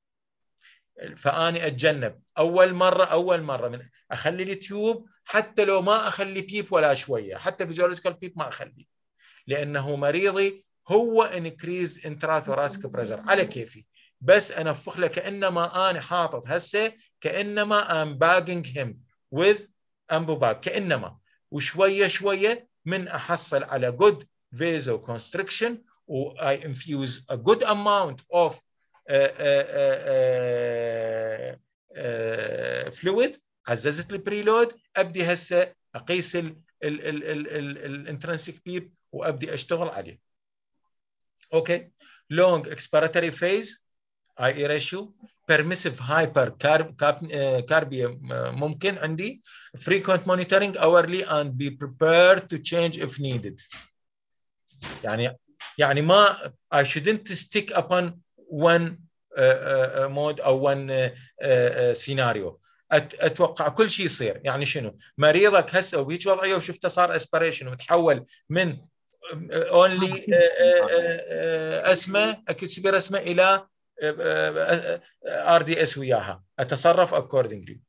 فاني اتجنب اول مره اول مره من اخلي التيوب، حتى لو ما اخلي بيب ولا شويه، حتى فيزيولوجيكال بيب ما اخليه، لانه مريضي هو انكريز انتراثوراسيك بريشر على كيفي، بس انفخ له كانما انا حاطط هسه كانما ام باجنج هيم وذ امبوباك كانما، وشويه شويه من احصل على good vasoconstriction و I infuse a good amount of uh, uh, uh, uh, fluid. عززت البريلود، ابدي هسه اقيس الانترنسيك بيب وابدي اشتغل عليه. اوكي. long expiratory phase I E ratio permissive hyper carbia ممكن عندي frequent monitoring hourly and be prepared to change if needed. يعني يعني ما I shouldn't stick upon one uh, uh, mode أو one uh, uh, scenario. أتوقع كل شيء يصير. يعني شنو؟ مريضك هسه وبهيك وضعية وشفته صار اسبريشن وتحول من only uh, uh, uh, أسمى acute severe أسمى إلى ار دي اس وياها، اتصرف accordingly.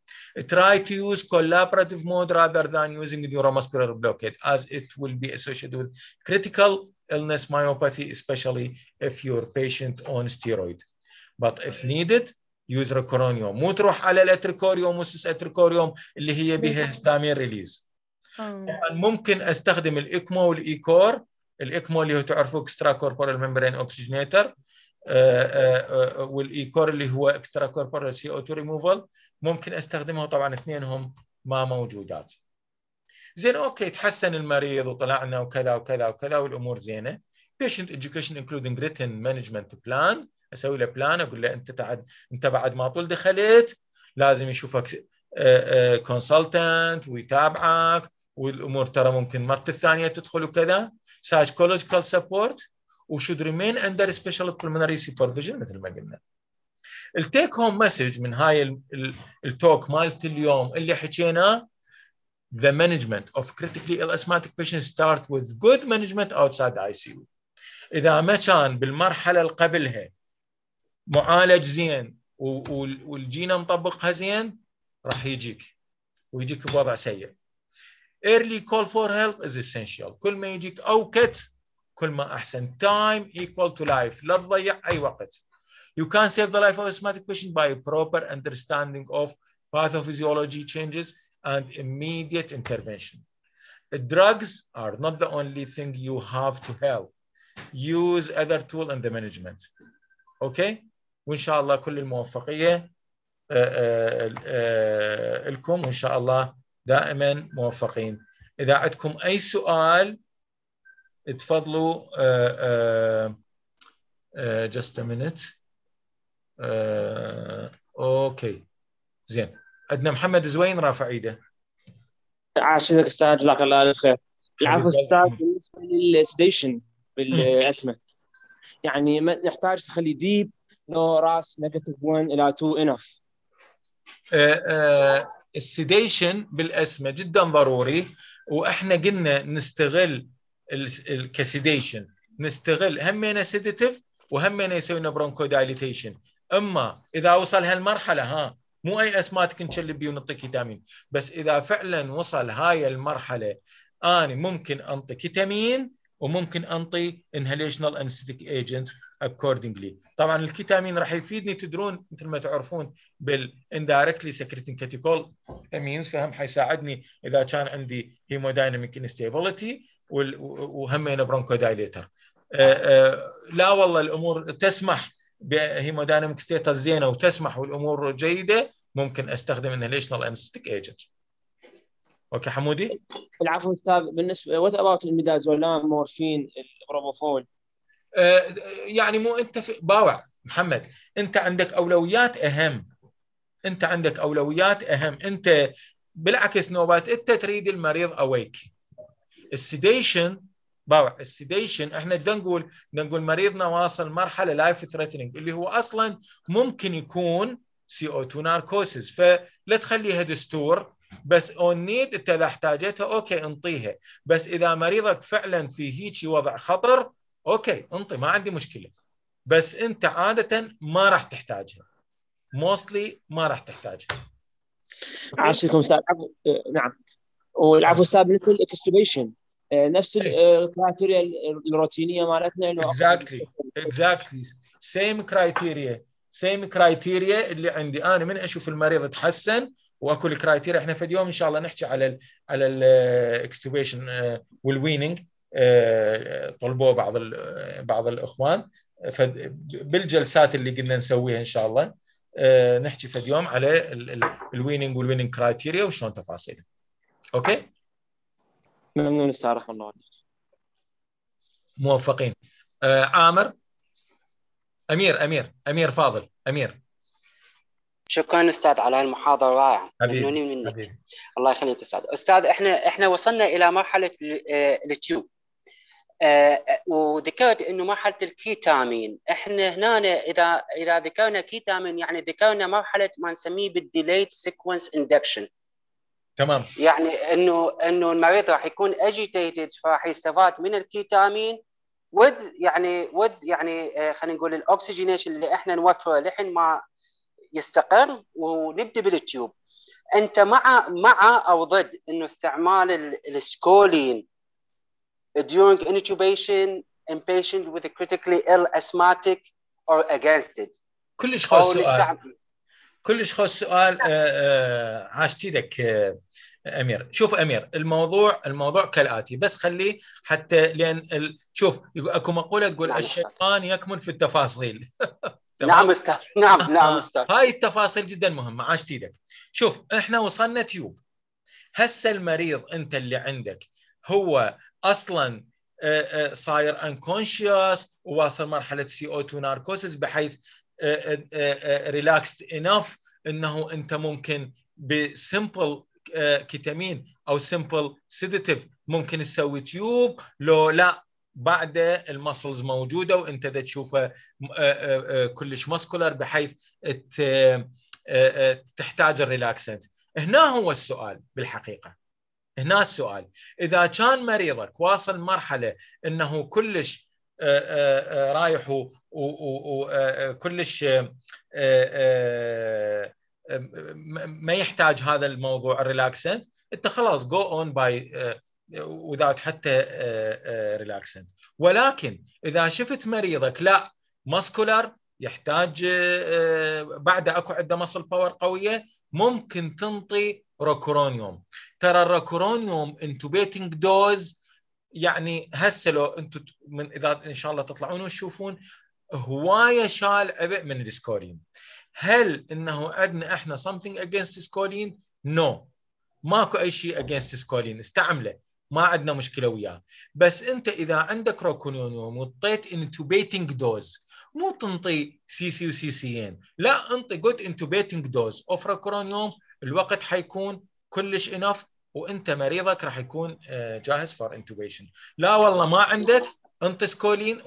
Try to use collaborative mode rather than using neuromuscular blockade, as it will be associated with critical illness myopathy, especially if your patient on steroid. But if needed, use recuronium. مو تروح على الاتريكوريوم وسس اتريكوريوم اللي هي بها هستامين ريليز. ممكن استخدم الايكمو والايكور. الايكمو اللي هو تعرفوه اكسترا كوربورال ممبرين اوكسجينيتر، والايكور اللي هو اكسترا كوربورال سي او اثنين ريموفال، ممكن استخدمه. طبعا اثنينهم ما موجودات. زين اوكي، تحسن المريض وطلعنا وكذا وكذا وكذا والامور زينه. patient education including written management plan، اسوي له بلان، اقول له انت تعد انت بعد ما طول دخلت لازم يشوفك كونسلتنت ويتابعك، والامور ترى ممكن مرته الثانيه تدخل وكذا. psychological support و should remain under special pulmonary supervision مثل ما قلنا. التيك هوم مسج من هاي التوك مالت اليوم اللي حكيناه: the management of critically ill asthmatic patients start with good management outside the آي سي يو. إذا ما كان بالمرحلة اللي قبلها معالج زين والجينا مطبقها زين، راح يجيك ويجيك بوضع سيء. early call for help is essential. كل ما يجيك أوقت كل ما أحسن. time equal to life. لا تضيع أي وقت. You can save the life of asthmatic patient by proper understanding of pathophysiology changes and immediate intervention. The drugs are not the only thing you have to help. Use other tool in the management. Okay? وإن شاء الله كل الموفقية لكم، وإن شاء الله دائما موفقين. إذا عندكم أي سؤال تفضلوا. uh, uh, uh, just a minute. اوكي uh, okay. زين، عندنا محمد زوين رافع ايده. عاشتك استاذ، جزاك الله الف خير. العفو استاذ، بالنسبه للسيديشن بالاسمه يعني نحتاج تخلي ديب لو راس نيجاتيف واحد الى اثنين انف. السيديشن بالاسمه جدا ضروري، واحنا قلنا نستغل الكسيديشن، نستغل همينه سيديتيف وهمينه يسوي لنا برونكو دايليتيشن. اما اذا وصل هالمرحله ها مو اي اسماتك نشلب بيه ونعطي كيتامين، بس اذا فعلا وصل هاي المرحله انا ممكن انطي كيتامين وممكن انطي انهاليشنال انستيك ايجنت اكوردنجلي. طبعا الكيتامين راح يفيدني، تدرون مثل ما تعرفون بالاندايركتلي سكريتنج كاتيكول امينز، فهم حيساعدني اذا كان عندي هيمودايناميك انستابيليتي وهمينه برونكو دايليتر. لا والله الامور تسمح بهيمودايناميك ستيتس زينه وتسمح والامور جيده، ممكن استخدم انهاليشنال انستيك ايجنت. اوكي حمودي. العفو استاذ، بالنسبه وات اباوت الميدازولام، مورفين، البروبوفول؟ آه يعني مو انت في باوع محمد، انت عندك اولويات اهم، انت عندك اولويات اهم. انت بالعكس نوبات انت تريد المريض اويك. السيديشن باوع، السيديشن احنا بدنا نقول بدنا نقول مريضنا واصل مرحله لايف ثريتنينج اللي هو اصلا ممكن يكون سي او اثنين ناركوسيس، فلا تخليها دستور، بس اون نيد انت اذا احتاجتها اوكي انطيها. بس اذا مريضك فعلا في هيك وضع خطر اوكي انطي، ما عندي مشكله، بس انت عاده ما راح تحتاجها، موستلي ما راح تحتاجها. عاشكم استاذ. نعم، والعفو استاذ، بالنسبه للاكستوبيشن نفس الكرايتيريا الروتينيه مالتنا انه اكزاكتلي اكزاكتلي سيم كرايتيريا سيم كرايتيريا اللي عندي انا من اشوف المريض تحسن، واكو الكرايتيريا. احنا في اليوم ان شاء الله نحكي على ال على الاكستوبيشن والويننج، طلبوه بعض بعض الاخوان، بالجلسات اللي قلنا نسويها ان شاء الله نحكي في اليوم على الويننج والويننج كرايتيريا وشلون تفاصيلها. اوكي ممنون استاذ، رحمه الله عليك. موفقين. آه عامر. امير امير امير فاضل امير. شكرا استاذ على المحاضره الرائعه، ممنونين منك. حبيبي. الله يخليك استاذ. استاذ احنا احنا وصلنا الى مرحله التيوب، وذكرت انه مرحله الكيتامين. احنا هنا اذا اذا ذكرنا كيتامين يعني ذكرنا مرحله ما نسميه بالديليد سيكونس اندكشن. تمام. يعني انه انه المريض راح يكون اجيتيتد، فراح يستفاد من الكيتامين وذ يعني وذ يعني خلينا نقول الاكسجينيشن اللي احنا نوفره لحين ما يستقر ونبدا بالتيوب. انت مع مع او ضد انه استعمال السكولين during intubation in patient with a critically ill asthmatic or against it؟ كلش خوش سؤال، كلش خوش سؤال. عاشت ايدك امير. شوف امير، الموضوع الموضوع كالاتي، بس خليه حتى لان ال... شوف اكو مقوله تقول نعم الشيطان يكمن في التفاصيل. نعم استاذ. نعم نعم استاذ. هاي التفاصيل جدا مهمه. عاشت ايدك. شوف احنا وصلنا تيوب، هسه المريض انت اللي عندك هو اصلا صاير انكونشيوس وواصل مرحله سي او اثنين ناركوسيس بحيث ريلاكسد انف انه انت ممكن بسمبل كيتامين او سمبل سيداتيف ممكن تسوي تيوب، لو لا بعد المسلز موجوده وانت دا تشوفه كلش ماسكولار بحيث تحتاج الريلاكسنت. هنا هو السؤال بالحقيقه، هنا السؤال اذا كان مريضك واصل مرحله انه كلش رايح وكلش ما يحتاج هذا الموضوع الريلاكسنت، انت خلاص جو اون باي without حتى ريلاكسنت. ولكن اذا شفت مريضك لا ماسكولار يحتاج بعد اكو عنده مصل باور قويه، ممكن تنطي روكورونيوم. ترى الروكورونيوم انتوبيتنج دوز يعني هسه لو انتم من اذا ان شاء الله تطلعون وتشوفون هوايه شال عبء من السكولين. هل انه عندنا احنا something against سكولين؟ نو no. ماكو اي شيء against سكولين، استعمله ما عندنا مشكله وياه. بس انت اذا عندك روكورونيوم وطيت انتوبيتنج دوز، مو تنطي سي سي وسي سيين، لا انطي جود انتوبيتنج دوز اوف روكورونيوم، الوقت حيكون كلش انف وانت مريضك راح يكون جاهز فور انتوبيشن. لا والله ما عندك انت سكولين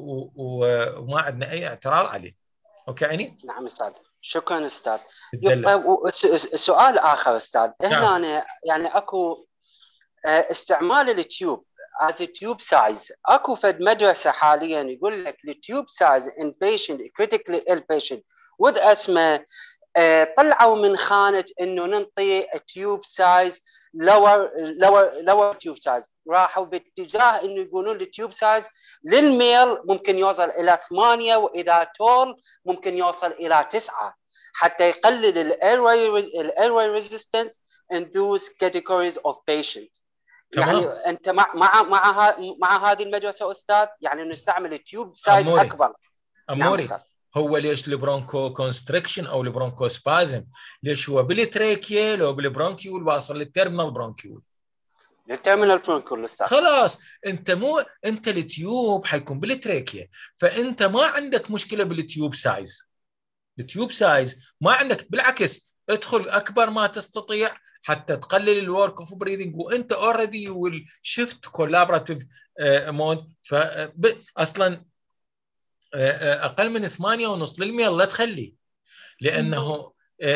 وما عندنا اي اعتراض عليه. اوكي يعني؟ نعم استاذ، شكرا استاذ. سؤال اخر استاذ، هنا نعم. يعني اكو استعمال التيوب as a tube size، اكو فد مدرسه حاليا يقول لك التيوب size in patient critically ill patient with asthma طلعوا من خانه انه ننطي تيوب سايز lower lower lower tube size، راحوا باتجاه انه يقولون التيوب سايز للميل ممكن يوصل الى ثمانية، واذا تول ممكن يوصل الى تسعة، حتى يقلل الايرواي الايرواي ريزيستنس in those categories of patient. يعني انت مع مع مع مع هذه المدرسه استاذ، يعني نستعمل تيوب سايز أموري. اكبر. اموري نعم. هو ليش البرونكو كونستريكشن او البرونكو سبازم؟ ليش هو بالتريكيه لو بالبرونكيول واصل للتيرمينال برونكيول؟ للتيرمينال برونكيول استاذ. خلاص انت مو انت التيوب حيكون بالتريكيه، فانت ما عندك مشكله بالتيوب سايز. التيوب سايز ما عندك، بالعكس ادخل اكبر ما تستطيع حتى تقلل الورك اوف بريذنج، وانت اوريدي ويل شيفت كولابراتيف مود. فاصلا اقل من ثمانية ونص للمية لا تخلي، لانه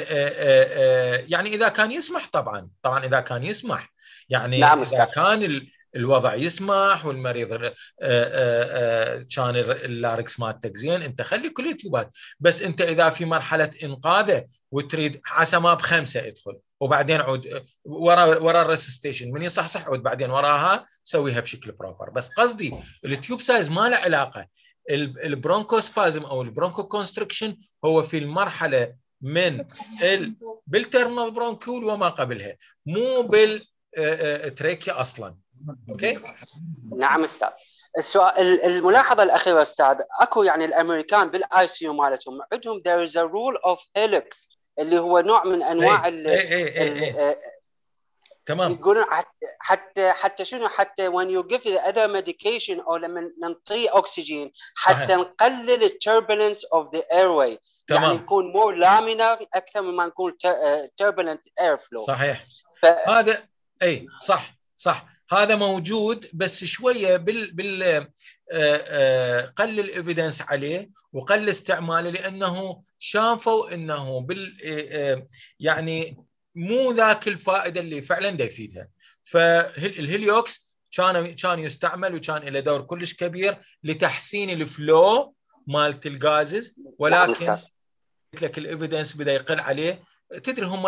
يعني اذا كان يسمح، طبعا طبعا اذا كان يسمح، يعني نعم اذا استاذ. كان الوضع يسمح والمريض كان اللاركس مالتك زين، انت خلي كل التيوبات. بس انت اذا في مرحله انقاذه وتريد حسمه بخمسه ادخل، وبعدين عود ورا ورا الريسستيشن من يصحصح عود بعدين وراها سويها بشكل بروبر. بس قصدي التيوب سايز ما له علاقه. البرونكوسبازم او البرونكو كونستريكشن هو في المرحله من بالترمينال برونكيول وما قبلها، مو بالتريكيا اصلا. اوكي نعم استاذ. السؤال الملاحظه الاخيره استاذ، اكو يعني الامريكان بالاي سي يو مالتهم عندهم there is a rule of helix اللي هو نوع من انواع ال اي اي اي اي تمام. يقولون حتى حتى شنو، حتى when you give the other medication او لما ننطي اكسجين حتى صحيح. نقلل التربلنس of the airway، تمام. يعني يكون more laminar اكثر مما نكون turbulent airflow. صحيح. ف... هذا اي صح صح هذا موجود، بس شويه بال بال قل الايفيدنس عليه وقل استعماله، لانه شافوا انه بال يعني مو ذاك الفائده اللي فعلا دا يفيدها. فالهيليوكس كان كان يستعمل وكان له دور كلش كبير لتحسين الفلو مالت الغازز، ولكن قلت لك الايفيدنس بدا يقل عليه. تدري هم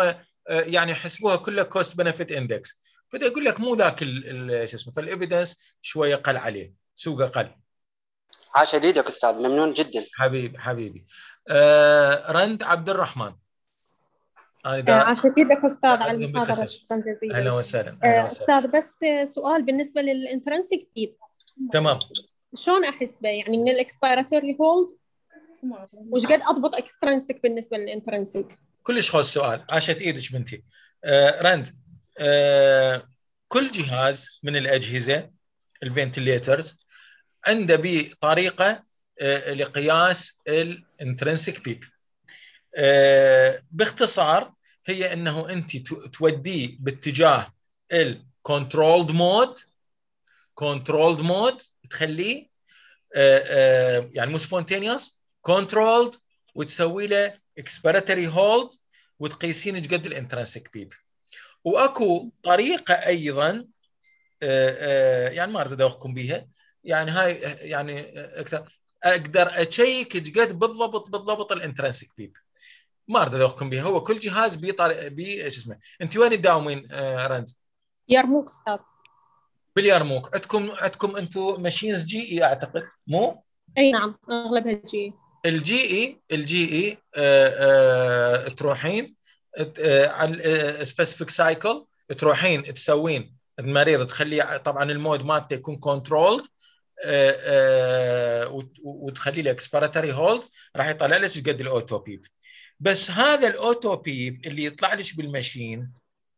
يعني يحسبوها كلها كوست بنفيت اندكس، فدا يقول لك مو ذاك شو اسمه، فالايفيدنس شويه قل عليه، سوقه قل. عاش يديدك استاذ، ممنون جدا. حبيبي حبيبي. آه رند عبد الرحمن. انا عاش يديدك استاذ على المحاضره، شكرا اهلا جزيلا. وسهلا. اهلا وسهلا استاذ بس سؤال بالنسبه للانترنسك بيب، تمام. شلون احسبه يعني من الاكسبيراتوري هولد، وش قد اضبط اكسترنسك بالنسبه للانترنسك؟ كلش خوش سؤال، عاشت ايدك بنتي. آه رند، آه كل جهاز من الاجهزه الفنتليترز عنده بطريقه آه لقياس الانترنسك بيب. آه باختصار هي انه انت توديه باتجاه الكنترولد مود، كنترولد مود تخليه آه آه يعني مو سبونتينيوس، كنترولد، وتسوي له اكسبيراتوري هولد وتقيسين ايش قد الانترنسك بيب. واكو طريقه ايضا آه آه يعني ما اريد ادوخكم بيها، يعني هاي يعني اكثر اقدر اشيك ايش قد بالضبط بالضبط الانترنسك بيب، ما اريد ادوخكم بيها. هو كل جهاز بيطر بي ايش اسمه. انت وين تداومين آه رند؟ يرموك استاذ. باليرموك. عندكم عندكم انتم ماشينز جي اي اعتقد، مو؟ اي نعم اغلبها جي. الجي اي الجي اي آه آه تروحين آه على سبيسيفيك سايكل، تروحين تسوين المريض تخليه طبعا المود مالته يكون كنترولد آه آه وتخلي له اكسبيراتوري هولد، راح يطلع لك قد الاوتو بيب. بس هذا الاوتو بيب اللي يطلع لك بالماشين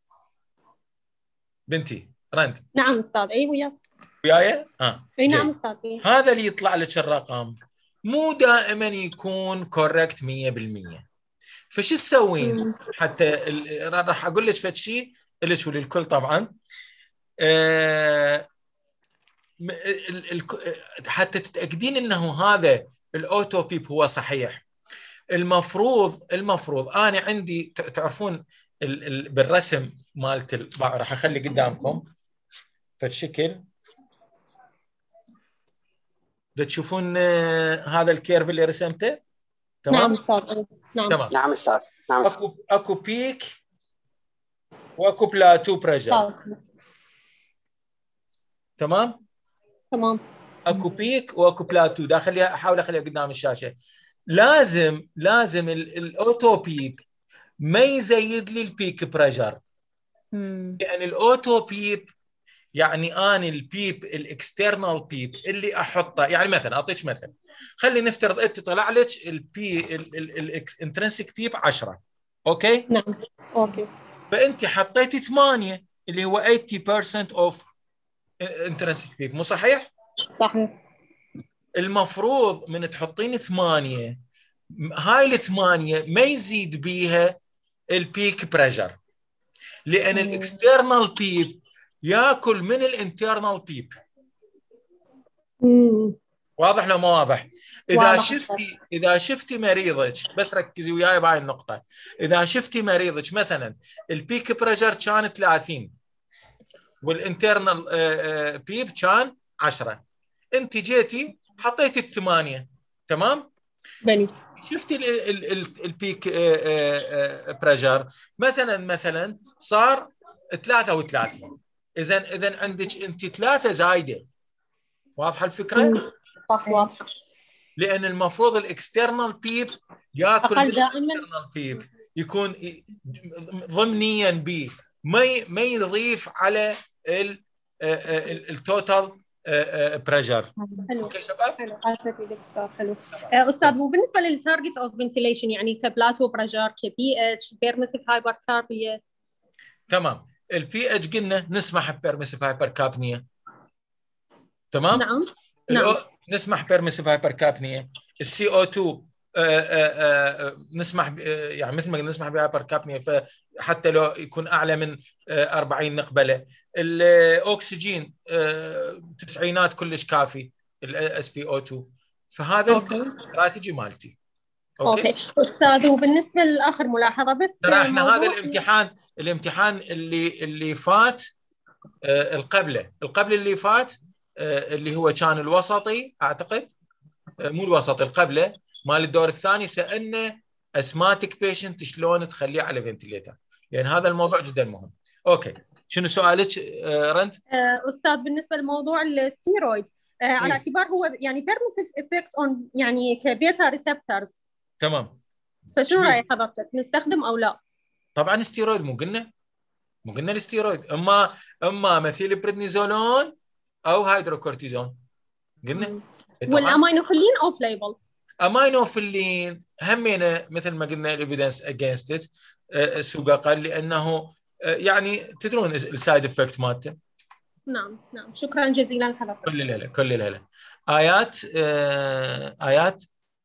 بنتي رند. نعم استاذ. اي وياك وياي؟ اه اي جاي. نعم استاذ. هذا اللي يطلع لك الرقم مو دائما يكون كوركت مية بالمية. فش تسوين حتى راح اقول لك فد شيء لك وللكل طبعا. أه حتى تتاكدين انه هذا الاوتو بيب هو صحيح، المفروض المفروض انا عندي تعرفون ال ال بالرسم مالت راح اخلي قدامكم فد شكل تشوفون هذا الكيرف اللي رسمته. تمام. نعم استاذ. نعم تمام. نعم استاذ. نعم. اكو اكو بيك واكو بلاتو بريشر. تمام تمام. اكو بيك واكو بلاتو. دا خليها احاول اخليها قدام الشاشه. لازم لازم الاوتو بيب ما يزيد لي البيك بريشر، يعني الاوتو بيب يعني انا البيب الاكسترنال بيب اللي احطه، يعني مثلا اعطيك مثلا، خلي نفترض انت طلع لك البي الانترنسك بيب عشرة، اوكي؟ نعم اوكي. فانت حطيتي ثمانية اللي هو ثمانين بالمية اوف انترنسك بيب، مو صحيح؟ صحيح. المفروض من تحطين ثمانية، هاي الثمانية ما يزيد بيها البيك بريشر، لان الاكسترنال بيب ياكل من الانترنال بيب. مم. واضح لو ما واضح؟ اذا واضح شفتي اذا شفتي مريضك، بس ركزي وياي بهاي النقطه، اذا شفتي مريضك مثلا البيك بريشر كان ثلاثين والانترنال بيب كان عشرة، انت جيتي حطيتي الثمانيه، تمام؟ بني شفتي البيك بريشر مثلا مثلا صار ثلاثة وثلاثين، اذا اذا عندك انت ثلاثه زايده. واضحه الفكره؟ صح واضح. لان المفروض الاكسترنال بيب ياكل اقل دائما، الاكسترنال بيب يكون ضمنيا بي، ما ما يضيف على التوتال بريشر. حلو. اوكي شباب؟ حلو. حلو استاذ. حلو استاذ. وبالنسبه للتارجت اوف فنتيليشن يعني كبلاتو بريشر، كبي اتش، بيرميسيف هايبر كاربيا. تمام. البي اتش قلنا نسمح ببيرميسيف هايبر كابنيا. تمام. نعم نعم. نسمح بيرميسيف هايبر كابنيا. السي او اثنين آآ آآ نسمح يعني مثل ما نسمح بهايبر كابنيا، فحتى لو يكون اعلى من أربعين نقبله. الاكسجين تسعينات كلش كافي الاس بي او اثنين. فهذا الاستراتيجي مالتي. اوكي, أوكي. استاذ وبالنسبه لاخر ملاحظه بس، ترى احنا هذا الامتحان الامتحان اللي اللي فات القبله القبل اللي فات اللي هو كان الوسطي اعتقد، مو الوسطي القبله مال الدور الثاني، سالنا اسماتيك بيشنت شلون تخليه على فنتليتر. لان هذا الموضوع جدا مهم. اوكي، شنو سؤالك رند؟ استاذ بالنسبه لموضوع الستيرويد على اعتبار هو يعني بيرميسيف افكت اون يعني كبيتا ريسبتورز. تمام. فشنو راي حضرتك، نستخدم او لا؟ طبعا ستيرويد، مو قلنا مو قلنا الستيرويد اما اما مثيل بريدنيزولون او هيدروكورتيزون قلنا. والامينوفيلين اوف ليبل. امينوفيلين همينه مثل ما قلنا الايفيدنس اجينست ات السوق اقل، لانه يعني تدرون السايد افكت مالته. نعم نعم، شكرا جزيلا لحضرتك. كل ليله كل ليله. ايات آه ايات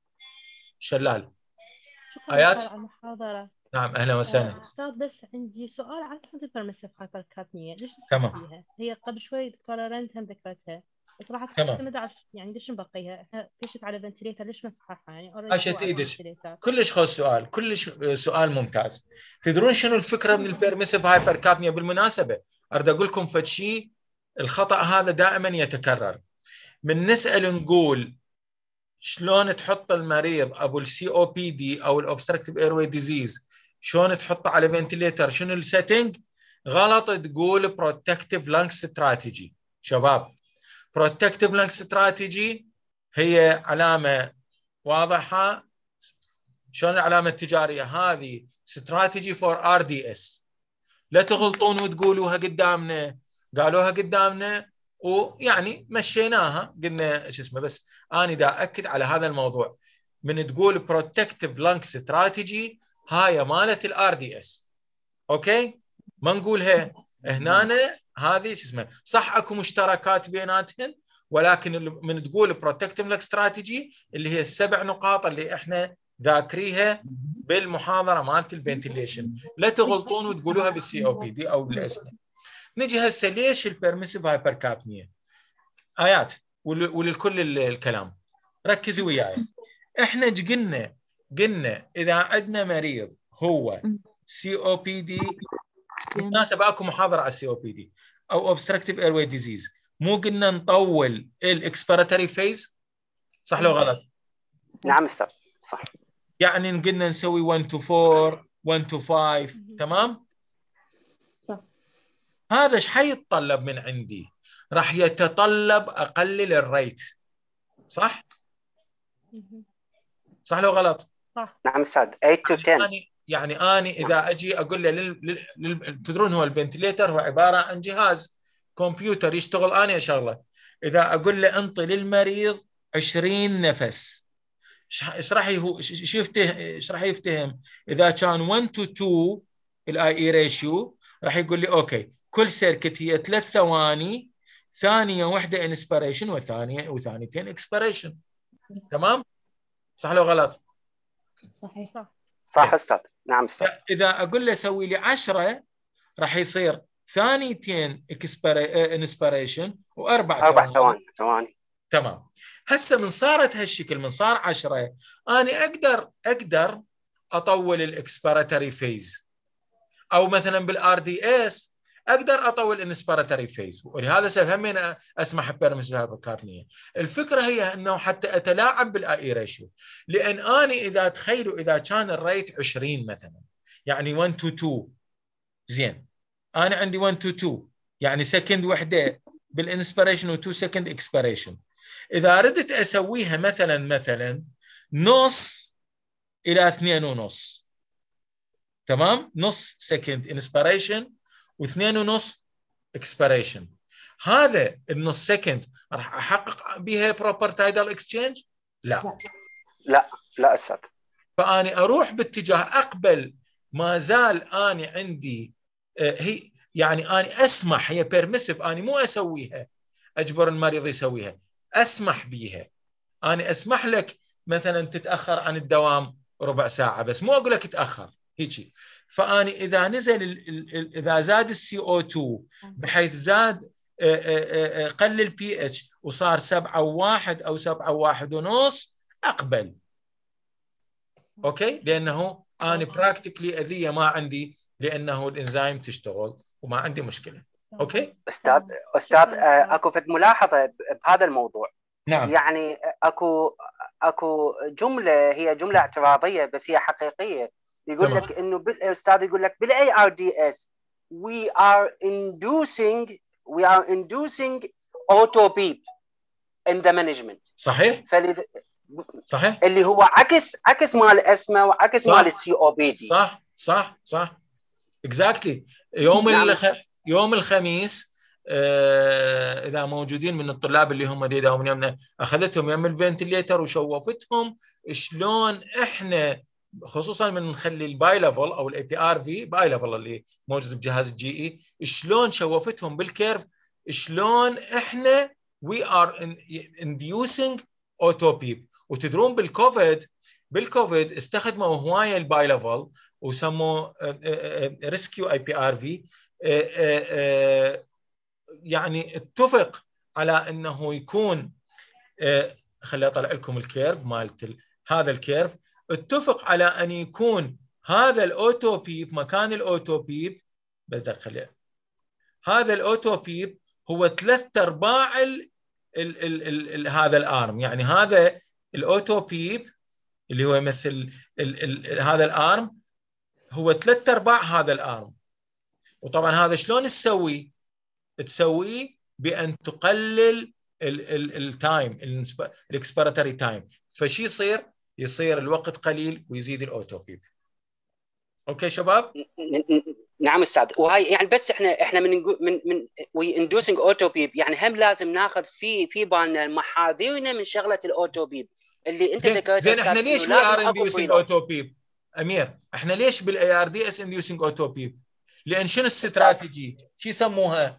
شلال. شكرا ايات على المحاضره. نعم اهلا وسهلا. استاذ بس عندي سؤال عن البيرميسيف هايبركابنيا، ليش تمام. نسوي فيها؟ هي قبل شوي دكتوره رند هم ذكرتها، بس راح تعتمد على يعني ليش نبقيها؟ احنا بيشت على فنتليتر ليش ما نصححها؟ يعني عشان ايدك كلش خوش سؤال، كلش سؤال ممتاز. تدرون شنو الفكره من البيرميسيف هايبركابنيا؟ بالمناسبه اريد اقول لكم فد شيء، الخطا هذا دائما يتكرر. من نسال نقول شلون تحط المريض ابو السي او بي دي او الاوبستراكتيف ايروي ديزيز، شلون تحطه على فنتليتر، شنو السيتنج؟ غلط تقول بروتكتيف لانج استراتيجي. شباب، بروتكتيف لانج استراتيجي هي علامه واضحه. شلون العلامه التجاريه هذه؟ استراتيجي فور ار دي اس. لا تغلطون وتقولوها قدامنا، قالوها قدامنا ويعني مشيناها قلنا شو اسمه. بس انا دا اكد على هذا الموضوع، من تقول بروتكتيف لانج استراتيجي هاي مالت الار دي اس. اوكي، ما نقولها هنا. هذه شو اسمه، صح اكو مشتركات بيناتهن، ولكن من تقول بروتكتيف لانج استراتيجي اللي هي السبع نقاط اللي احنا ذاكريها بالمحاضره مالت الفنتيليشن، لا تغلطون وتقولوها بالسي او بي دي او بالاسم. نجي هسه ليش البيرميسيف هايبركابنيا؟ ايات وللكل الكلام ركزوا وياي. احنا قلنا قلنا اذا عندنا مريض هو سي او بي دي، بالمناسبه اكو محاضره على السي او بي دي او اوبستراكتيف ايروي ديزيز، مو قلنا نطول الاكسبيراتوري فيز؟ صح لو غلط؟ نعم استاذ صح. يعني قلنا نسوي واحد تو أربعة واحد تو خمسة. تمام. صح. هذا ايش حيتطلب من عندي؟ راح يتطلب اقلل الريت. صح صح لو غلط؟ صح. نعم استاذ ثمانية to عشرة. يعني يعني اني اذا اجي اقول له لل... لل... تدرون هو الفنتليتر هو عباره عن جهاز كمبيوتر يشتغل اني شغله. اذا اقول له انطي للمريض عشرين نفس، ايش راح هو ايش يفتهم ايش راح يفتهم؟ اذا كان واحد to اثنين الاي اي ريشيو راح يقول لي اوكي كل سيركت هي ثلاث ثواني، ثانيه واحده انسبيريشن وثانيه وثانيتين اكسبيريشن. تمام. صح لو غلط؟ صحيح. صح صح استاذ. نعم استاذ. اذا اقول له سوي لي عشرة راح يصير ثانيتين انسبيريشن واربع اربع ثواني ثواني. تمام. هسه من صارت هالشكل، من صار عشرة، انا اقدر اقدر اطول الاكسبيراتوري فيز، او مثلا بالار دي اس اقدر اطول الانسبيراتوري فيز، ولهذا سبب همين اسمح ببيرميسيف هايبركابنيا. الفكره هي انه حتى اتلاعب بالاي ريشيو، لان انا اذا تخيلوا اذا كان الريت عشرين مثلا، يعني واحد to اثنين، زين انا عندي واحد to اثنين يعني سكند وحده بالانسبيريشن و2 سكند اكسبيريشن. اذا ردت اسويها مثلا مثلا نص الى اثنين ونص، تمام، نص سكند انسبيريشن واثنين ونص اكسبيريشن، هذا النص سكند راح احقق بها بروبر تايدال اكسشينج؟ لا لا لا استاذ. فاني اروح باتجاه اقبل، ما زال اني عندي آه هي يعني اني اسمح، هي بيرميسيف، اني مو اسويها اجبر المريض يسويها، اسمح بيها. اني اسمح لك مثلا تتاخر عن الدوام ربع ساعه، بس مو اقول لك تاخر هيجي. فاني اذا نزل ال ال اذا زاد السي او اثنين بحيث زاد قل البي اتش وصار سبعة وواحد او سبعة وواحد ونص اقبل. اوكي، لانه انا براكتيكلي اذيه ما عندي، لانه الانزيم تشتغل وما عندي مشكله. اوكي استاذ استاذ اكو فد ملاحظه بهذا الموضوع. نعم. يعني اكو اكو جمله هي جمله اعتراضيه بس هي حقيقيه، يقول تمام. لك انه الاستاذ يقول لك بالاي ار دي اس we are inducing we are inducing auto beep in the management. صحيح فلذ... صحيح اللي هو عكس عكس مال اسما وعكس صح. مال السي او بي دي. صح صح صح اكزاكتلي. يوم نعم. الخ... يوم الخميس آه... اذا موجودين من الطلاب اللي هم دي داوم يمنا، اخذتهم يم الفنتليتر وشوفتهم شلون احنا خصوصا من نخلي الباي ليفل او الاي بي ار في باي ليفل اللي موجود بجهاز الجي اي، شلون شوفتهم بالكيرف شلون احنا وي ار انديوسينج اوتو بيب. وتدرون بالكوفيد بالكوفيد استخدموا هوايه الباي ليفل وسموه ريسكيو اي بي ار في، يعني اتفق على انه يكون، خليني اطلع لكم الكيرف مالت هذا الكيرف، اتفق على ان يكون هذا الاوتو بيب مكان الاوتو بيب، بس ده خليه، هذا الاوتو بيب هو ثلاث ارباع ال ال ال ال ال هذا الارم. يعني هذا الاوتو بيب اللي هو يمثل ال ال ال هذا الارم هو ثلاث ارباع هذا الارم. وطبعا هذا شلون تسوي؟ تسويه بان تقلل التايم الاكسبيراتوري تايم، فشي يصير يصير الوقت قليل ويزيد الاوتو بيب. اوكي شباب؟ نعم استاذ. وهاي يعني بس احنا احنا من من من وي اندوسينج اوتو بيب، يعني هم لازم ناخذ في في بالنا محاذيرنا من شغله الاوتو بيب اللي انت ذكرتها. زين احنا ليش وي ار اندوسينج اوتو بيب؟ امير احنا ليش بالاي ار دي اس اندوسينج اوتو بيب؟ لان شنو الاستراتيجي؟ شو يسموها؟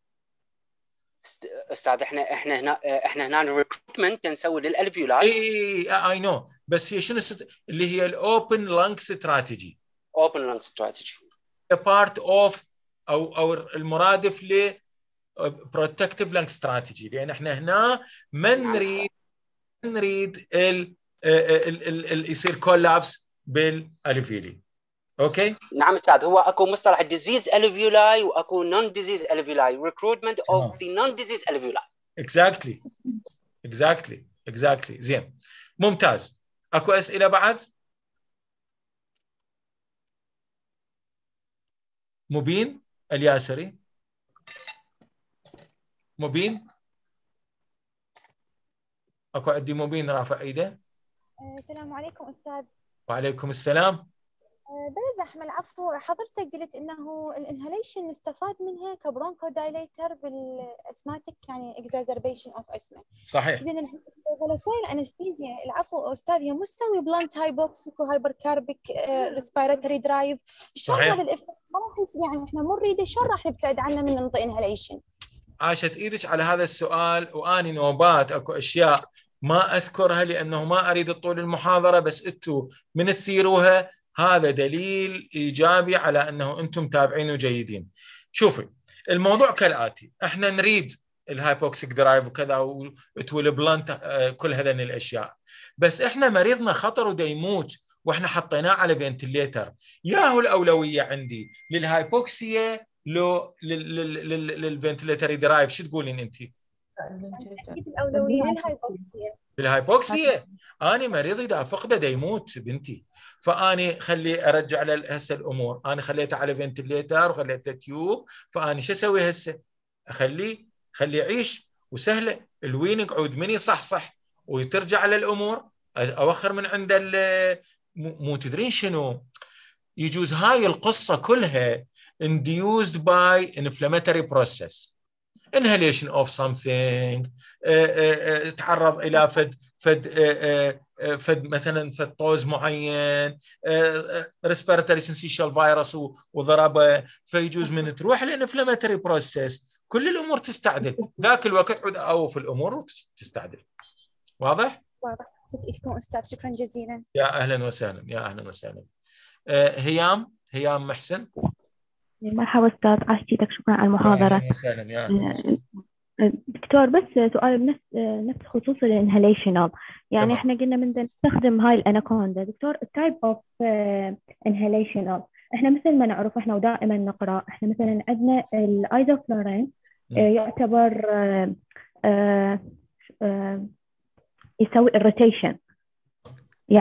استاذ احنا احنا هنا احنا هنا ريكروتمنت نسوي للالفيولاي. اي اي نو، بس هي شنو ست... اللي هي الاوبن لانج استراتيجي. اوبن لانج استراتيجي بارت اوف او او المرادف ل بروتكتيف لانج استراتيجي، لان احنا هنا ما نريد نريد ال ال ال يصير كولابس بالالفيولي. اوكي نعم استاذ. هو اكو مصطلح ديزيز الفيولاي واكو نون ديزيز الفيولاي، ريكروتمنت اوف ذا نون ديزيز الفيولاي. اكزاكتلي اكزاكتلي اكزاكتلي. زين ممتاز. اكو اسئله بعد؟ مبين الياسري؟ مبين؟ اكو عندي مبين رافع ايده. السلام عليكم استاذ. وعليكم السلام. بلا زحمه العفو، حضرتك قلت انه الانهاليشن نستفاد منها كبرونكو دايليتر بالاسماتيك، يعني اكزازربيشن اوف اسما. صحيح. زين الفولاتايل انستيزيا العفو استاذ هي مستوي بلانت هايبوكسيك وهايبر كاربيك ريسبيراتوري درايف، شلون هذا الافكت ما راح يعني احنا مو نريده، شلون راح نبتعد عنه من ننطي انهاليشن؟ عاشت ايدك على هذا السؤال، واني نوبات اكو اشياء ما اذكرها لانه ما اريد طول المحاضره، بس انتم من تثيروها هذا دليل ايجابي على انه انتم متابعين وجيدين. شوفي الموضوع كالاتي، احنا نريد الهايبوكسيك درايف وكذا وتول بلانت كل هذين الاشياء، بس احنا مريضنا خطر ودا يموت واحنا حطيناه على فنتليتر، ياهو الاولويه عندي للهايبوكسيا لو للفنتليتري درايف؟ شو تقولين انت؟ اكيد الاولويه للهايبوكسيا. بالهايبوكسيا انا مريضي دا فقده دا يموت بنتي، فاني خلي ارجع له هسه الامور، انا خليته على فنتليتر وخليته تيوب، فاني شو اسوي هسه؟ اخليه خليه يعيش وسهله، الوين يقعد من يصحصح وترجع للامور، اوخر من عند مو تدرين شنو؟ يجوز هاي القصه كلها induced by inflammatory process، inhalation of something، تعرض الى فد فد فد مثلا فد طوز معين، respiratory syncytial virus وضربه، فيجوز من تروح للانفلاماتوري بروسيس كل الامور تستعدل، ذاك الوقت عود اوف الامور وتستعدل. واضح؟ واضح. ستئذكم استاذ، شكرا جزيلا. يا اهلا وسهلا يا اهلا وسهلا. هيام هيام محسن. مرحبا استاذ، عاشتك، شكرا على المحاضره. اهلا وسهلا يا اهلا وسهلا. دكتور بس سؤال بنفس نفس خصوص الانهاليشنال، يعني طبعا. احنا قلنا من نستخدم هاي الاناكوندا دكتور التايب اوف انهاليشنال، احنا مثل ما نعرف احنا ودائما نقرا احنا مثلا عندنا الايزوفلورين يعتبر آآ آآ يسوي الروتيشن، يعني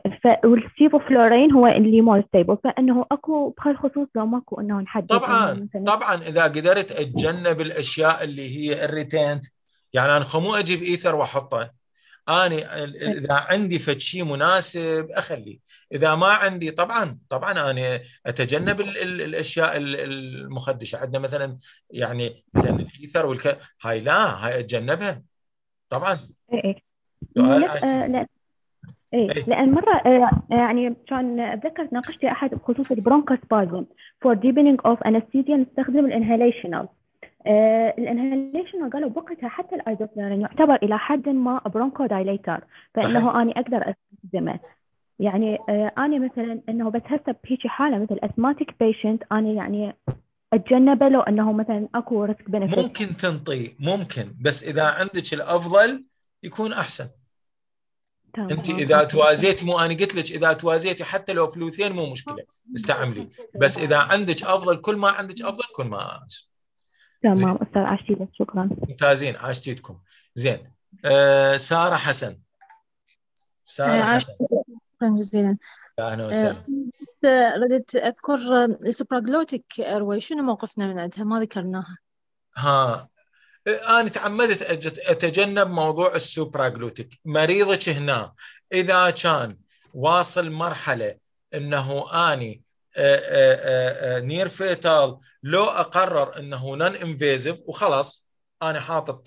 والسيفوفلورين هو اللي مور ستيبل، فانه اكو بهالخصوص لو ماكو انه نحدد. طبعا طبعا اذا قدرت اتجنب الاشياء اللي هي الريتنت، يعني انا خو مو اجيب ايثر واحطه، انا اذا عندي فد شيء مناسب اخليه، اذا ما عندي طبعا طبعا انا اتجنب ال ال الاشياء المخدشه. عندنا مثلا يعني مثلا الايثر والك هاي لا هاي اتجنبها طبعا. ايه سؤال آه لا ايه, إيه؟ لان مره آه يعني كان اتذكر ناقشت احد بخصوص البرونكوسبازم فور ديبنينج اوف انستيزيا نستخدم الانهاليشنال. آه الانهاليشنال قالوا بوقتها حتى الايزوفلورين يعتبر الى حد ما برونكو دايليتر، فانه اني اقدر استخدمه. يعني آه انا مثلا انه بس هسه بهيجي حاله مثل اسماتيك بيشنت انا يعني اتجنبه لو انه مثلا اكو ريسك بنفيت. ممكن تنطي ممكن، بس اذا عندك الافضل يكون احسن. تمام. انت اذا توازيتي، مو انا قلت لك اذا توازيتي حتى لو فلوسين مو مشكله استعملي، بس اذا عندك افضل كل ما عندك افضل كل ما. تمام استاذ عاشتيلك، شكرا. ممتازين عاشتيتكم. زين آه ساره حسن. ساره حسن شكرا جزيلا. اهلا وسهلا. آه ردت اذكر السوبراغلوتيك ايروي شنو موقفنا من عندها؟ ما ذكرناها. ها انا تعمدت اتجنب موضوع السوبراغلوتيك. مريضك هنا اذا كان واصل مرحله انه اني نير فيتال، لو اقرر انه نون انفيزيف وخلاص انا حاطط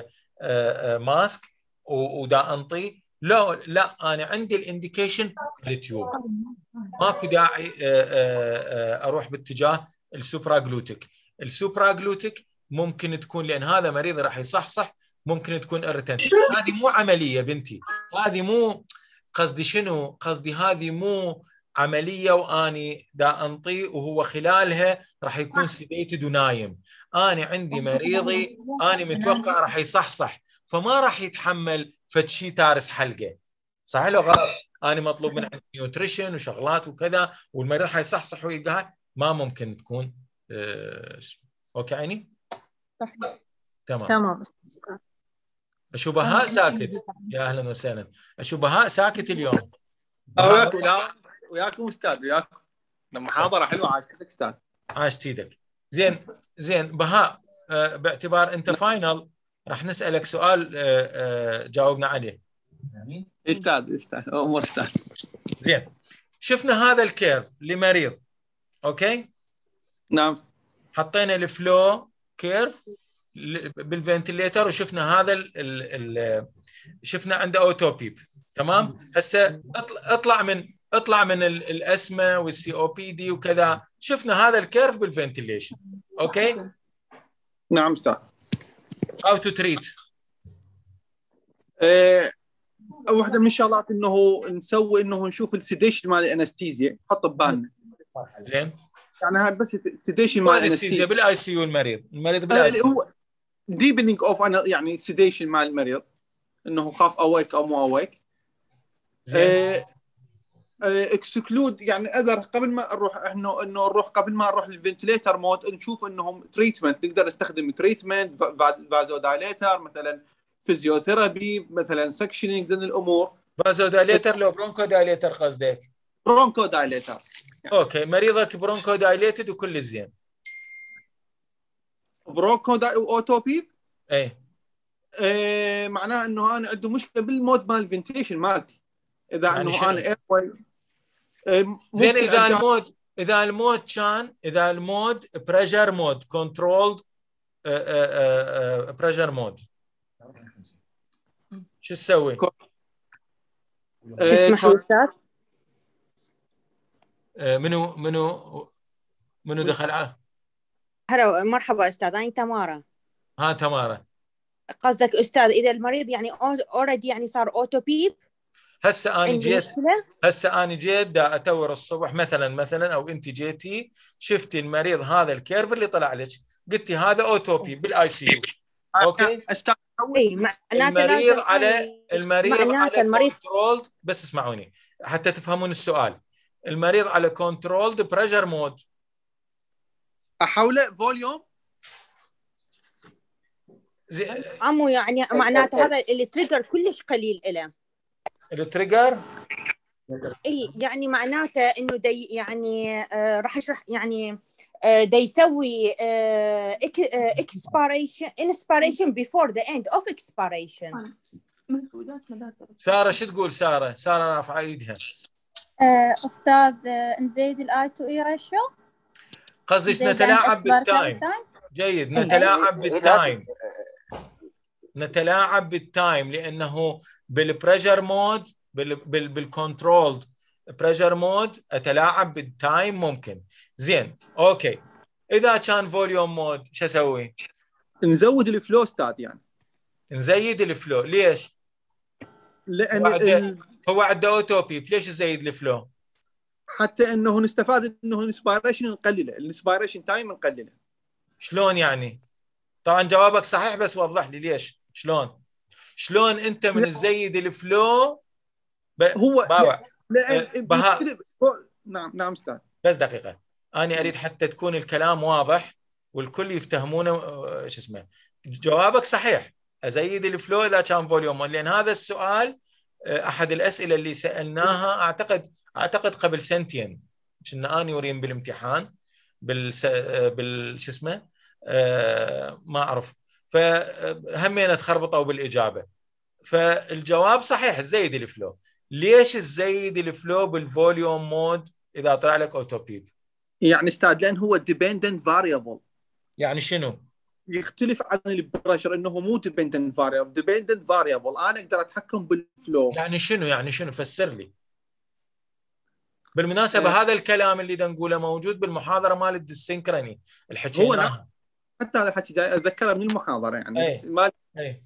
ماسك ودا انطي، لا لا انا عندي الانديكيشن التيوب، ماكو داعي اروح باتجاه السوبراغلوتيك. السوبراغلوتيك ممكن تكون لان هذا مريض راح يصحصح، ممكن تكون ارتنت. هذه مو عمليه بنتي، هذه مو قصدي شنو قصدي هذه مو عمليه واني دا انطي وهو خلالها راح يكون سيديتد ونايم. انا عندي مريضي انا متوقع راح يصحصح، فما راح يتحمل فد شيء تارس حلقه. صحيح لو غلط؟ انا مطلوب من عندي نيوتريشن وشغلات وكذا، والمريض راح يصحصح ويقعد، ما ممكن تكون أه... اوكي عيني؟ صحيح. تمام تمام. اشو بهاء ساكت. يا اهلا وسهلا. اشو بهاء ساكت اليوم. وياك وياكم استاذ، وياكم محاضره حلوه. عاشتك استاذ. عاشتيدك. زين زين بهاء، أه باعتبار انت فاينل راح نسالك سؤال أه أه جاوبنا عليه. استاذ استاذ امور استاذ. زين شفنا هذا الكيرف لمريض، اوكي؟ نعم. حطينا الفلو كيرف بالفنتليتر وشفنا هذا ال ال شفنا عنده اوتوبيب، تمام؟ هسه اطلع من اطلع من الاسما والسي او بي دي وكذا، شفنا هذا الكيرف بالفنتليشن، اوكي؟ نعم استاذ. او تو تريت ايه واحده من الشغلات انه نسوي انه نشوف السيديشن مال الانستيزيا، حط ببالنا. زين يعني هذا بس السيديشن مال الانستيزيا بالاي سي يو. المريض المريض بالاي سي يو ديبنينج اوف انا يعني سيديشن مال المريض، انه خاف اويك او مو اويك. زين اكسكلود يعني اذر قبل ما نروح انه انه نروح قبل ما نروح للفنتليتر مود، نشوف انهم تريتمنت نقدر نستخدم تريتمنت فازو دايليتر مثلا، فيزيوثيرابي مثلا، سكشنينج ذن الامور. فازو دايليتر لو برونكو دايليتر قصدك؟ برونكو دايليتر. اوكي مريضك برونكو دايليتد وكل زين. برونكو داي اوتوبيب ايه ايه معناه انه انا عنده مشكله بالمود مال الفنتيليشن مالتي. اذا يعني انه انا اير إيه زين اذا المود اذا المود كان اذا المود بريشر مود كنترولد بريشر مود شو تسوي؟ تسمح لي استاذ؟ منو منو منو دخل على؟ هلا مرحبا استاذ، انا تمارا. ها تمارا، قصدك استاذ اذا المريض يعني اوريدي يعني صار اوتو بيب؟ هسه انا جيت هسه انا جيت دا اتور الصبح مثلا مثلا او انت جيتي شفتي المريض هذا الكيرف اللي طلع لك، قلتي هذا اوتو بيب بالاي سي يو، اوكي؟ اي المريض على المريض على المريض كنترولد، بس اسمعوني حتى تفهمون السؤال. المريض على كنترولد بريشر مود، احوله فوليوم زي عمو، يعني معناته هذا اللي تريجر كلش قليل له. التريجر اي يعني معناته انه دي يعني آه راح اشرح يعني آه دي يسوي آه expiration inspiration before the end of expiration. ساره شو تقول؟ ساره ساره رافعه ايدها. استاذ نزيد الاي تو اي ريشيو، قصدك نتلاعب بالتايم. جيد، نتلاعب بالتايم، نتلاعب بالتايم لانه بالبريشر مود بالكنترولد بريشر مود اتلاعب بالتايم ممكن. زين اوكي، اذا كان فوليوم مود شو اسوي؟ نزود الفلو استاذ، يعني نزيد الفلو. ليش؟ لان هو عنده ال... هو عنده اوتوبي، ليش نزيد الفلو؟ حتى انه نستفاد انه الانسبيريشن نقلله، الانسبيريشن تايم نقلله. شلون يعني؟ طبعا جوابك صحيح بس وضح لي ليش، شلون؟ شلون انت من تزيد الفلو ب... هو باوع لان بها... نعم نعم استاذ، بس دقيقه انا اريد حتى تكون الكلام واضح والكل يفتهمونه. شو اسمه، جوابك صحيح، ازيد الفلو اذا كان فوليوم، لان هذا السؤال احد الاسئله اللي سالناها اعتقد اعتقد قبل سنتين كنا اني وريم بالامتحان بال بال شو اسمه أه ما اعرف، فهمينا تخربطوا بالاجابه. فالجواب صحيح، زيد الفلو. ليش تزيد الفلو بالفوليوم مود اذا طلع لك اوتوبيب؟ يعني استاذ لان هو ديبندنت فاريبل. يعني شنو؟ يختلف عن البريشر، انه مو ديبندنت فاريبل، ديبندنت فاريبل انا اقدر اتحكم بالفلو. يعني شنو؟ يعني شنو؟ فسر لي. بالمناسبه أه. هذا الكلام اللي دا نقوله موجود بالمحاضره مال الديسينكروني اللي حكيناها. حتى هذا الحكي جاي اتذكره من المحاضره يعني. أي. بس ما أي.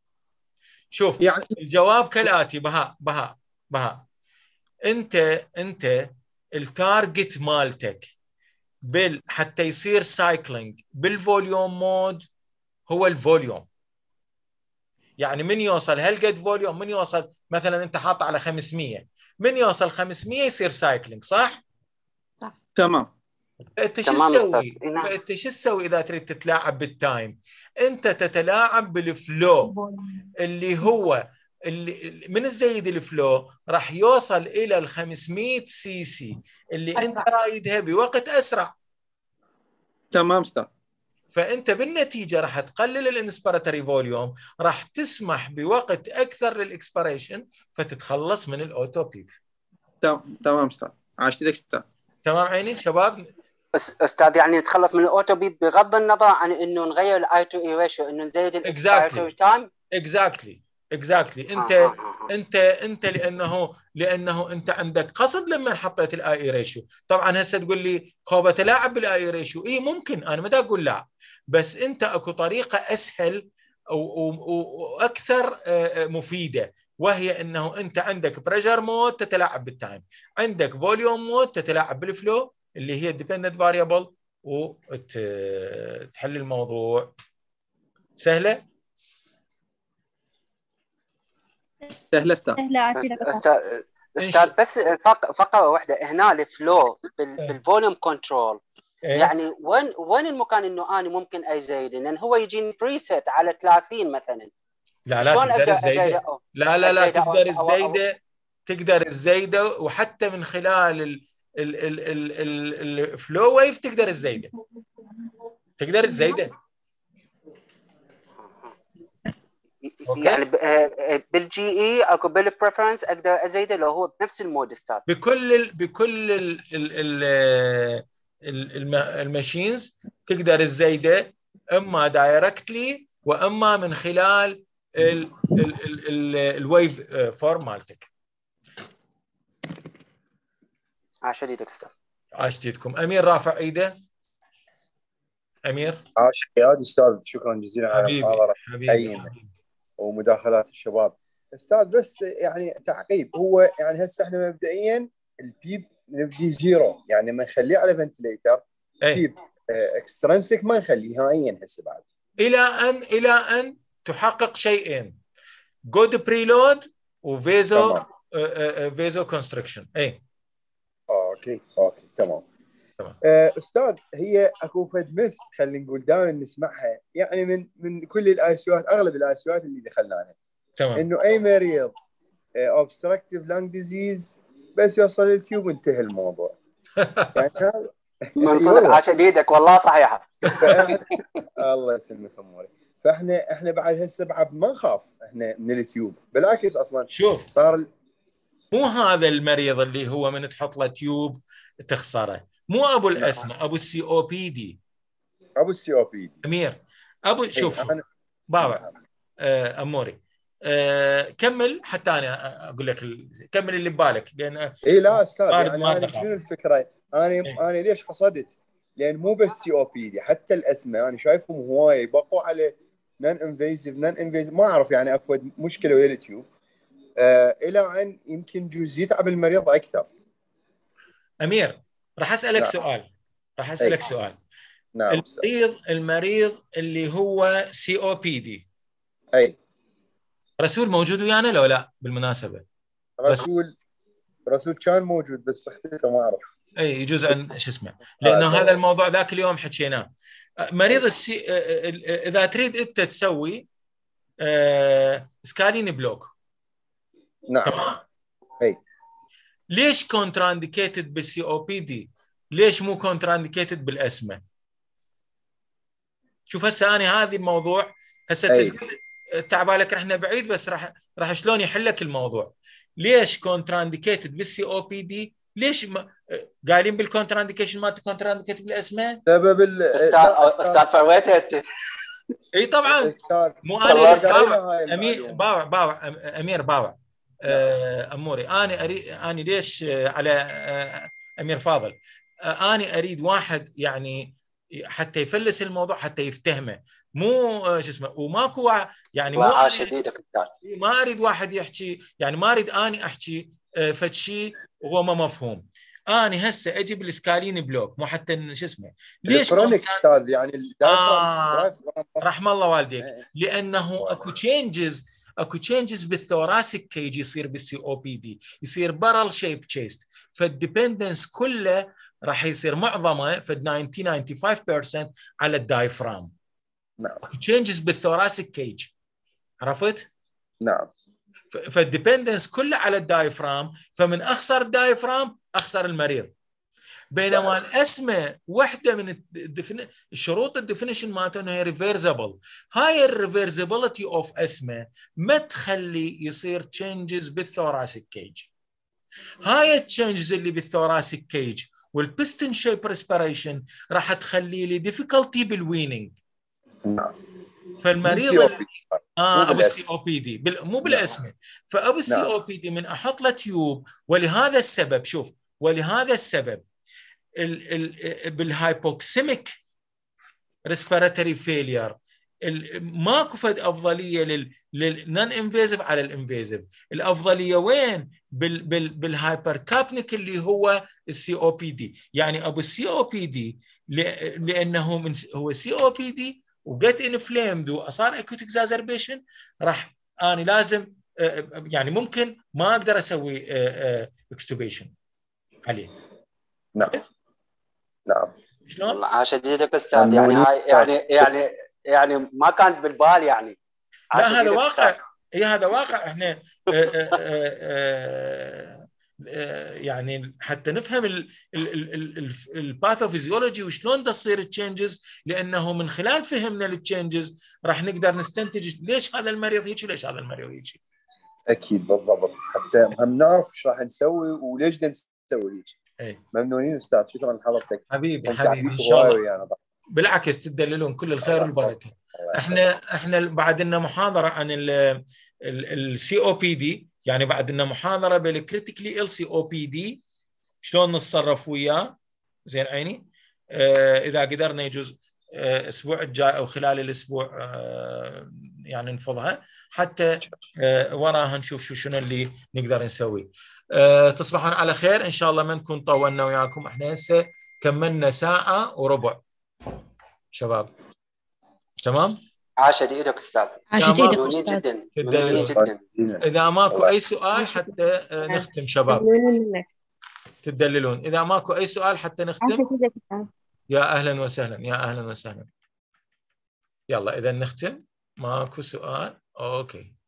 شوف يعني الجواب كالاتي. بهاء بهاء بهاء انت انت التارجت مالتك بال حتى يصير سايكلينج بالفوليوم مود هو الفوليوم. يعني من يوصل هالقد فوليوم، من يوصل مثلا انت حاط على خمسمية، من يوصل خمسمية يصير سايكلينج، صح؟ صح تمام. انت شو تسوي؟ انت شو تسوي اذا تريد تتلاعب بالتايم؟ انت تتلاعب بالفلو اللي هو اللي من الزيد الفلو راح يوصل الى ال خمسمية سي سي اللي أسرع. انت رايدها بوقت اسرع. تمام استاذ. فانت بالنتيجه راح تقلل الانسبيراتوري فوليوم، راح تسمح بوقت اكثر للاكسبيريشن فتتخلص من الاوتوبيب. تمام استاذ، عاشتك استاذ. تمام عيني شباب. استاذ يعني نتخلص من الاوتوبيب بغض النظر عن انه نغير الاي تو اي ريشيو، انه نزيد الاكسبيراتوري تايم. اكزاكتلي اكزاكتلي انت آه آه آه. انت انت لانه لانه انت عندك قصد لما حطيت الاي اي ريشيو. طبعا هسه تقول لي خوبه تلاعب بالاي اي ريشيو، اي ممكن، انا ما دا اقول لا، بس انت اكو طريقه اسهل واكثر مفيده، وهي انه انت عندك بريشر مود تتلاعب بالتايم، عندك فوليوم مود تتلاعب بالفلو اللي هي ديبندنت فاريبل، وتحل الموضوع. سهله سهله استاذ. استاذ استاذ بس فقره واحده هنا الفلو بالفوليوم كنترول. إيه؟ يعني وين وين المكان انه انا ممكن ازيد؟ لان هو يجيني بريسيت على ثلاثين مثلا. لا لا تقدر الزيده. لا لا لا تقدر الزيده، تقدر الزيده، وحتى من خلال الفلو ويف تقدر الزيده، تقدر الزيده. يعني بالجي اي اكو بالبريفرنس اقدر ازيده لو هو بنفس المود استاذ. بكل ال بكل ال ال الماشينز تقدر الزيده، اما دايركتلي واما من خلال الويف فورم مالتك. عاش يديك استاذ. عاش يدكم. امير رافع ايده. امير. عاش يا استاذ، شكرا جزيلا على المحاضره حبيبي ومداخلات الشباب. استاذ بس يعني تعقيب، هو يعني هسه احنا مبدئيا البيب نبدي زيرو، يعني ما نخليه على فنتليتر. بيب اكسترنسك ما نخليه نهائيا هسه بعد، الى ان الى ان تحقق شيئين: جود بريلود وفيزو فيزو كونستركشن. اي اوكي اوكي تمام تمام. استاذ هي اكو فد مث خلينا نقول دائما نسمعها يعني من من كل الايسيوات، اغلب الايسيوات اللي دخلنا عليها، تمام، انه اي مريض اوبستراكتيف لانج ديزيز بس يوصل للتيوب انتهى الموضوع. يعني هذا من صدق عشان ايدك والله صحيحه. الله يسلمك اموري. فاحنا احنا بعد هسه بعد ما نخاف احنا من التيوب، بالعكس اصلا شوف صار ال... مو هذا المريض اللي هو من تحط له تيوب تخسره، مو ابو الاسمه، ابو السي او بي دي. ابو السي او بي دي امير ابو شوف أنا... بابا آه اموري آه كمل حتى انا اقول لك ال... كمل اللي ببالك لان اي لا استاذ يعني انا شنو الفكره؟ انا إيه؟ انا ليش حصدت؟ لان مو بس سي او بي دي حتى الاسمه انا يعني شايفهم هوايه بقوا على نان انفيزيف نان انفيزيف ما اعرف يعني اكو مشكله ويا اليوتيوب آه الى ان يمكن جزء يتعب المريض اكثر. امير راح اسالك نعم. سؤال راح اسالك أي. سؤال نعم المريض المريض اللي هو سي او بي دي اي رسول موجود ويانا لو لا بالمناسبه؟ رسول رسول كان موجود بس اختفى ما اعرف. اي يجوز عن شو اسمه لانه هذا الموضوع ذاك اليوم حكيناه. مريض السي اذا تريد انت تسوي سكاليني بلوك نعم تمام اي ليش كونترانديكيتد بالسي او بي دي؟ ليش مو كونترانديكيتد بالاسمه؟ شوف هسه انا هذه الموضوع هسه تعبالك رحنا بعيد بس راح راح شلون يحلك الموضوع. ليش كونترانديكيتد بالسي او بي دي؟ ليش ما... قايلين بالكونترانديكيشن ما كونترانديكيتد بالاسماء؟ سبب ال استاذ استاذ فرويته اي طبعا مو انا امير باوع باوع امير باوع اموري انا اريد انا ليش على امير فاضل انا اريد واحد يعني حتى يفلس الموضوع حتى يفتهمه مو شو اسمه وماكو يعني مو ما اريد واحد يحكي يعني ما اريد اني احكي فد شيء وهو ما مفهوم. انا هسه اجيب السكاليني بلوك مو حتى شو اسمه ليش الكرونيك استاذ يعني آه رحم الله والديك لانه اكو تشينجز اكو تشينجز بالثوراسيك كيج يصير بالسي او بي دي يصير بارل شيب تشيست فالديبندنس كله راح يصير معظمه في تسعين خمسة وتسعين بالمئة على الدايفرام. نعم اكو تشينجز بالثوراسيك كيج عرفت؟ نعم فالديبندنس كله على الدايفرام فمن اخسر الدايفرام اخسر المريض. بينما الاسمه وحده من الدفن... الشروط الديفينيشن مالته انه هي ريفيرسبل. هاي الريفيرسبيلتي اوف اسمه ما تخلي يصير تشينجز بالثوراسيك كيج. هاي التشينجز اللي بالثوراسيك كيج والبيستن شيب ريسبيريشن راح تخلي لي ديفيكولتي بالويننج. فالمريض اه ابو السي او بي دي بال... مو بالاسمه. فابو السي او بي دي من احط له تيوب ولهذا السبب شوف ولهذا السبب ال... ال... بالهايبوكسيميك ريسبيراتوري فيلير ماكو فد افضليه لل للنون انفيزيف على الانفيزيف. الافضليه وين؟ بال بال بالهايبر كابنيك اللي هو السي او بي دي. يعني ابو السي او بي دي لانه من هو سي او بي دي وجت انفليمد وصار اكوت اكزازربيشن راح انا لازم يعني ممكن ما اقدر اسوي اكستوبيشن عليه. نعم نعم شلون؟ والله عاش جديدك استاذ يعني هاي يعني يعني يعني ما كانت بالبال يعني. لا هذا واقع اي هذا واقع احنا آآ آآ يعني حتى نفهم الباثوفيزيولوجي وشلون تصير التشينجز لانه من خلال فهمنا للتشينجز راح نقدر نستنتج ليش هذا المريض هيك وليش هذا المريض هيك. اكيد بالضبط حتى هم نعرف ايش راح نسوي وليش نسوي هيك. اي ممنونين استاذ شكرا لحضرتك حبيبي حبيبي ان شاء الله يعني. بالعكس تدللون كل الخير والبركه. احنا احنا بعد لنا محاضره عن السي او بي دي يعني بعد لنا محاضره بالكريتيكلي ال سي او بي دي شلون نتصرف وياه زين عيني. اه اذا قدرنا يجوز اه اسبوع الجاي او خلال الاسبوع اه يعني نفضها حتى اه وراها نشوف شو شنو اللي نقدر نسوي. اه تصبحون على خير ان شاء الله ما نكون طولنا وياكم. احنا هسه كملنا ساعه وربع شباب تمام. عاشت ايدك استاذ. عاشت ايدك استاذ جدا جدا. اذا ماكو اي سؤال حتى نختم شباب تدللون. اذا ماكو اي سؤال حتى نختم. يا اهلا وسهلا يا اهلا وسهلا. يلا اذا نختم ماكو سؤال اوكي.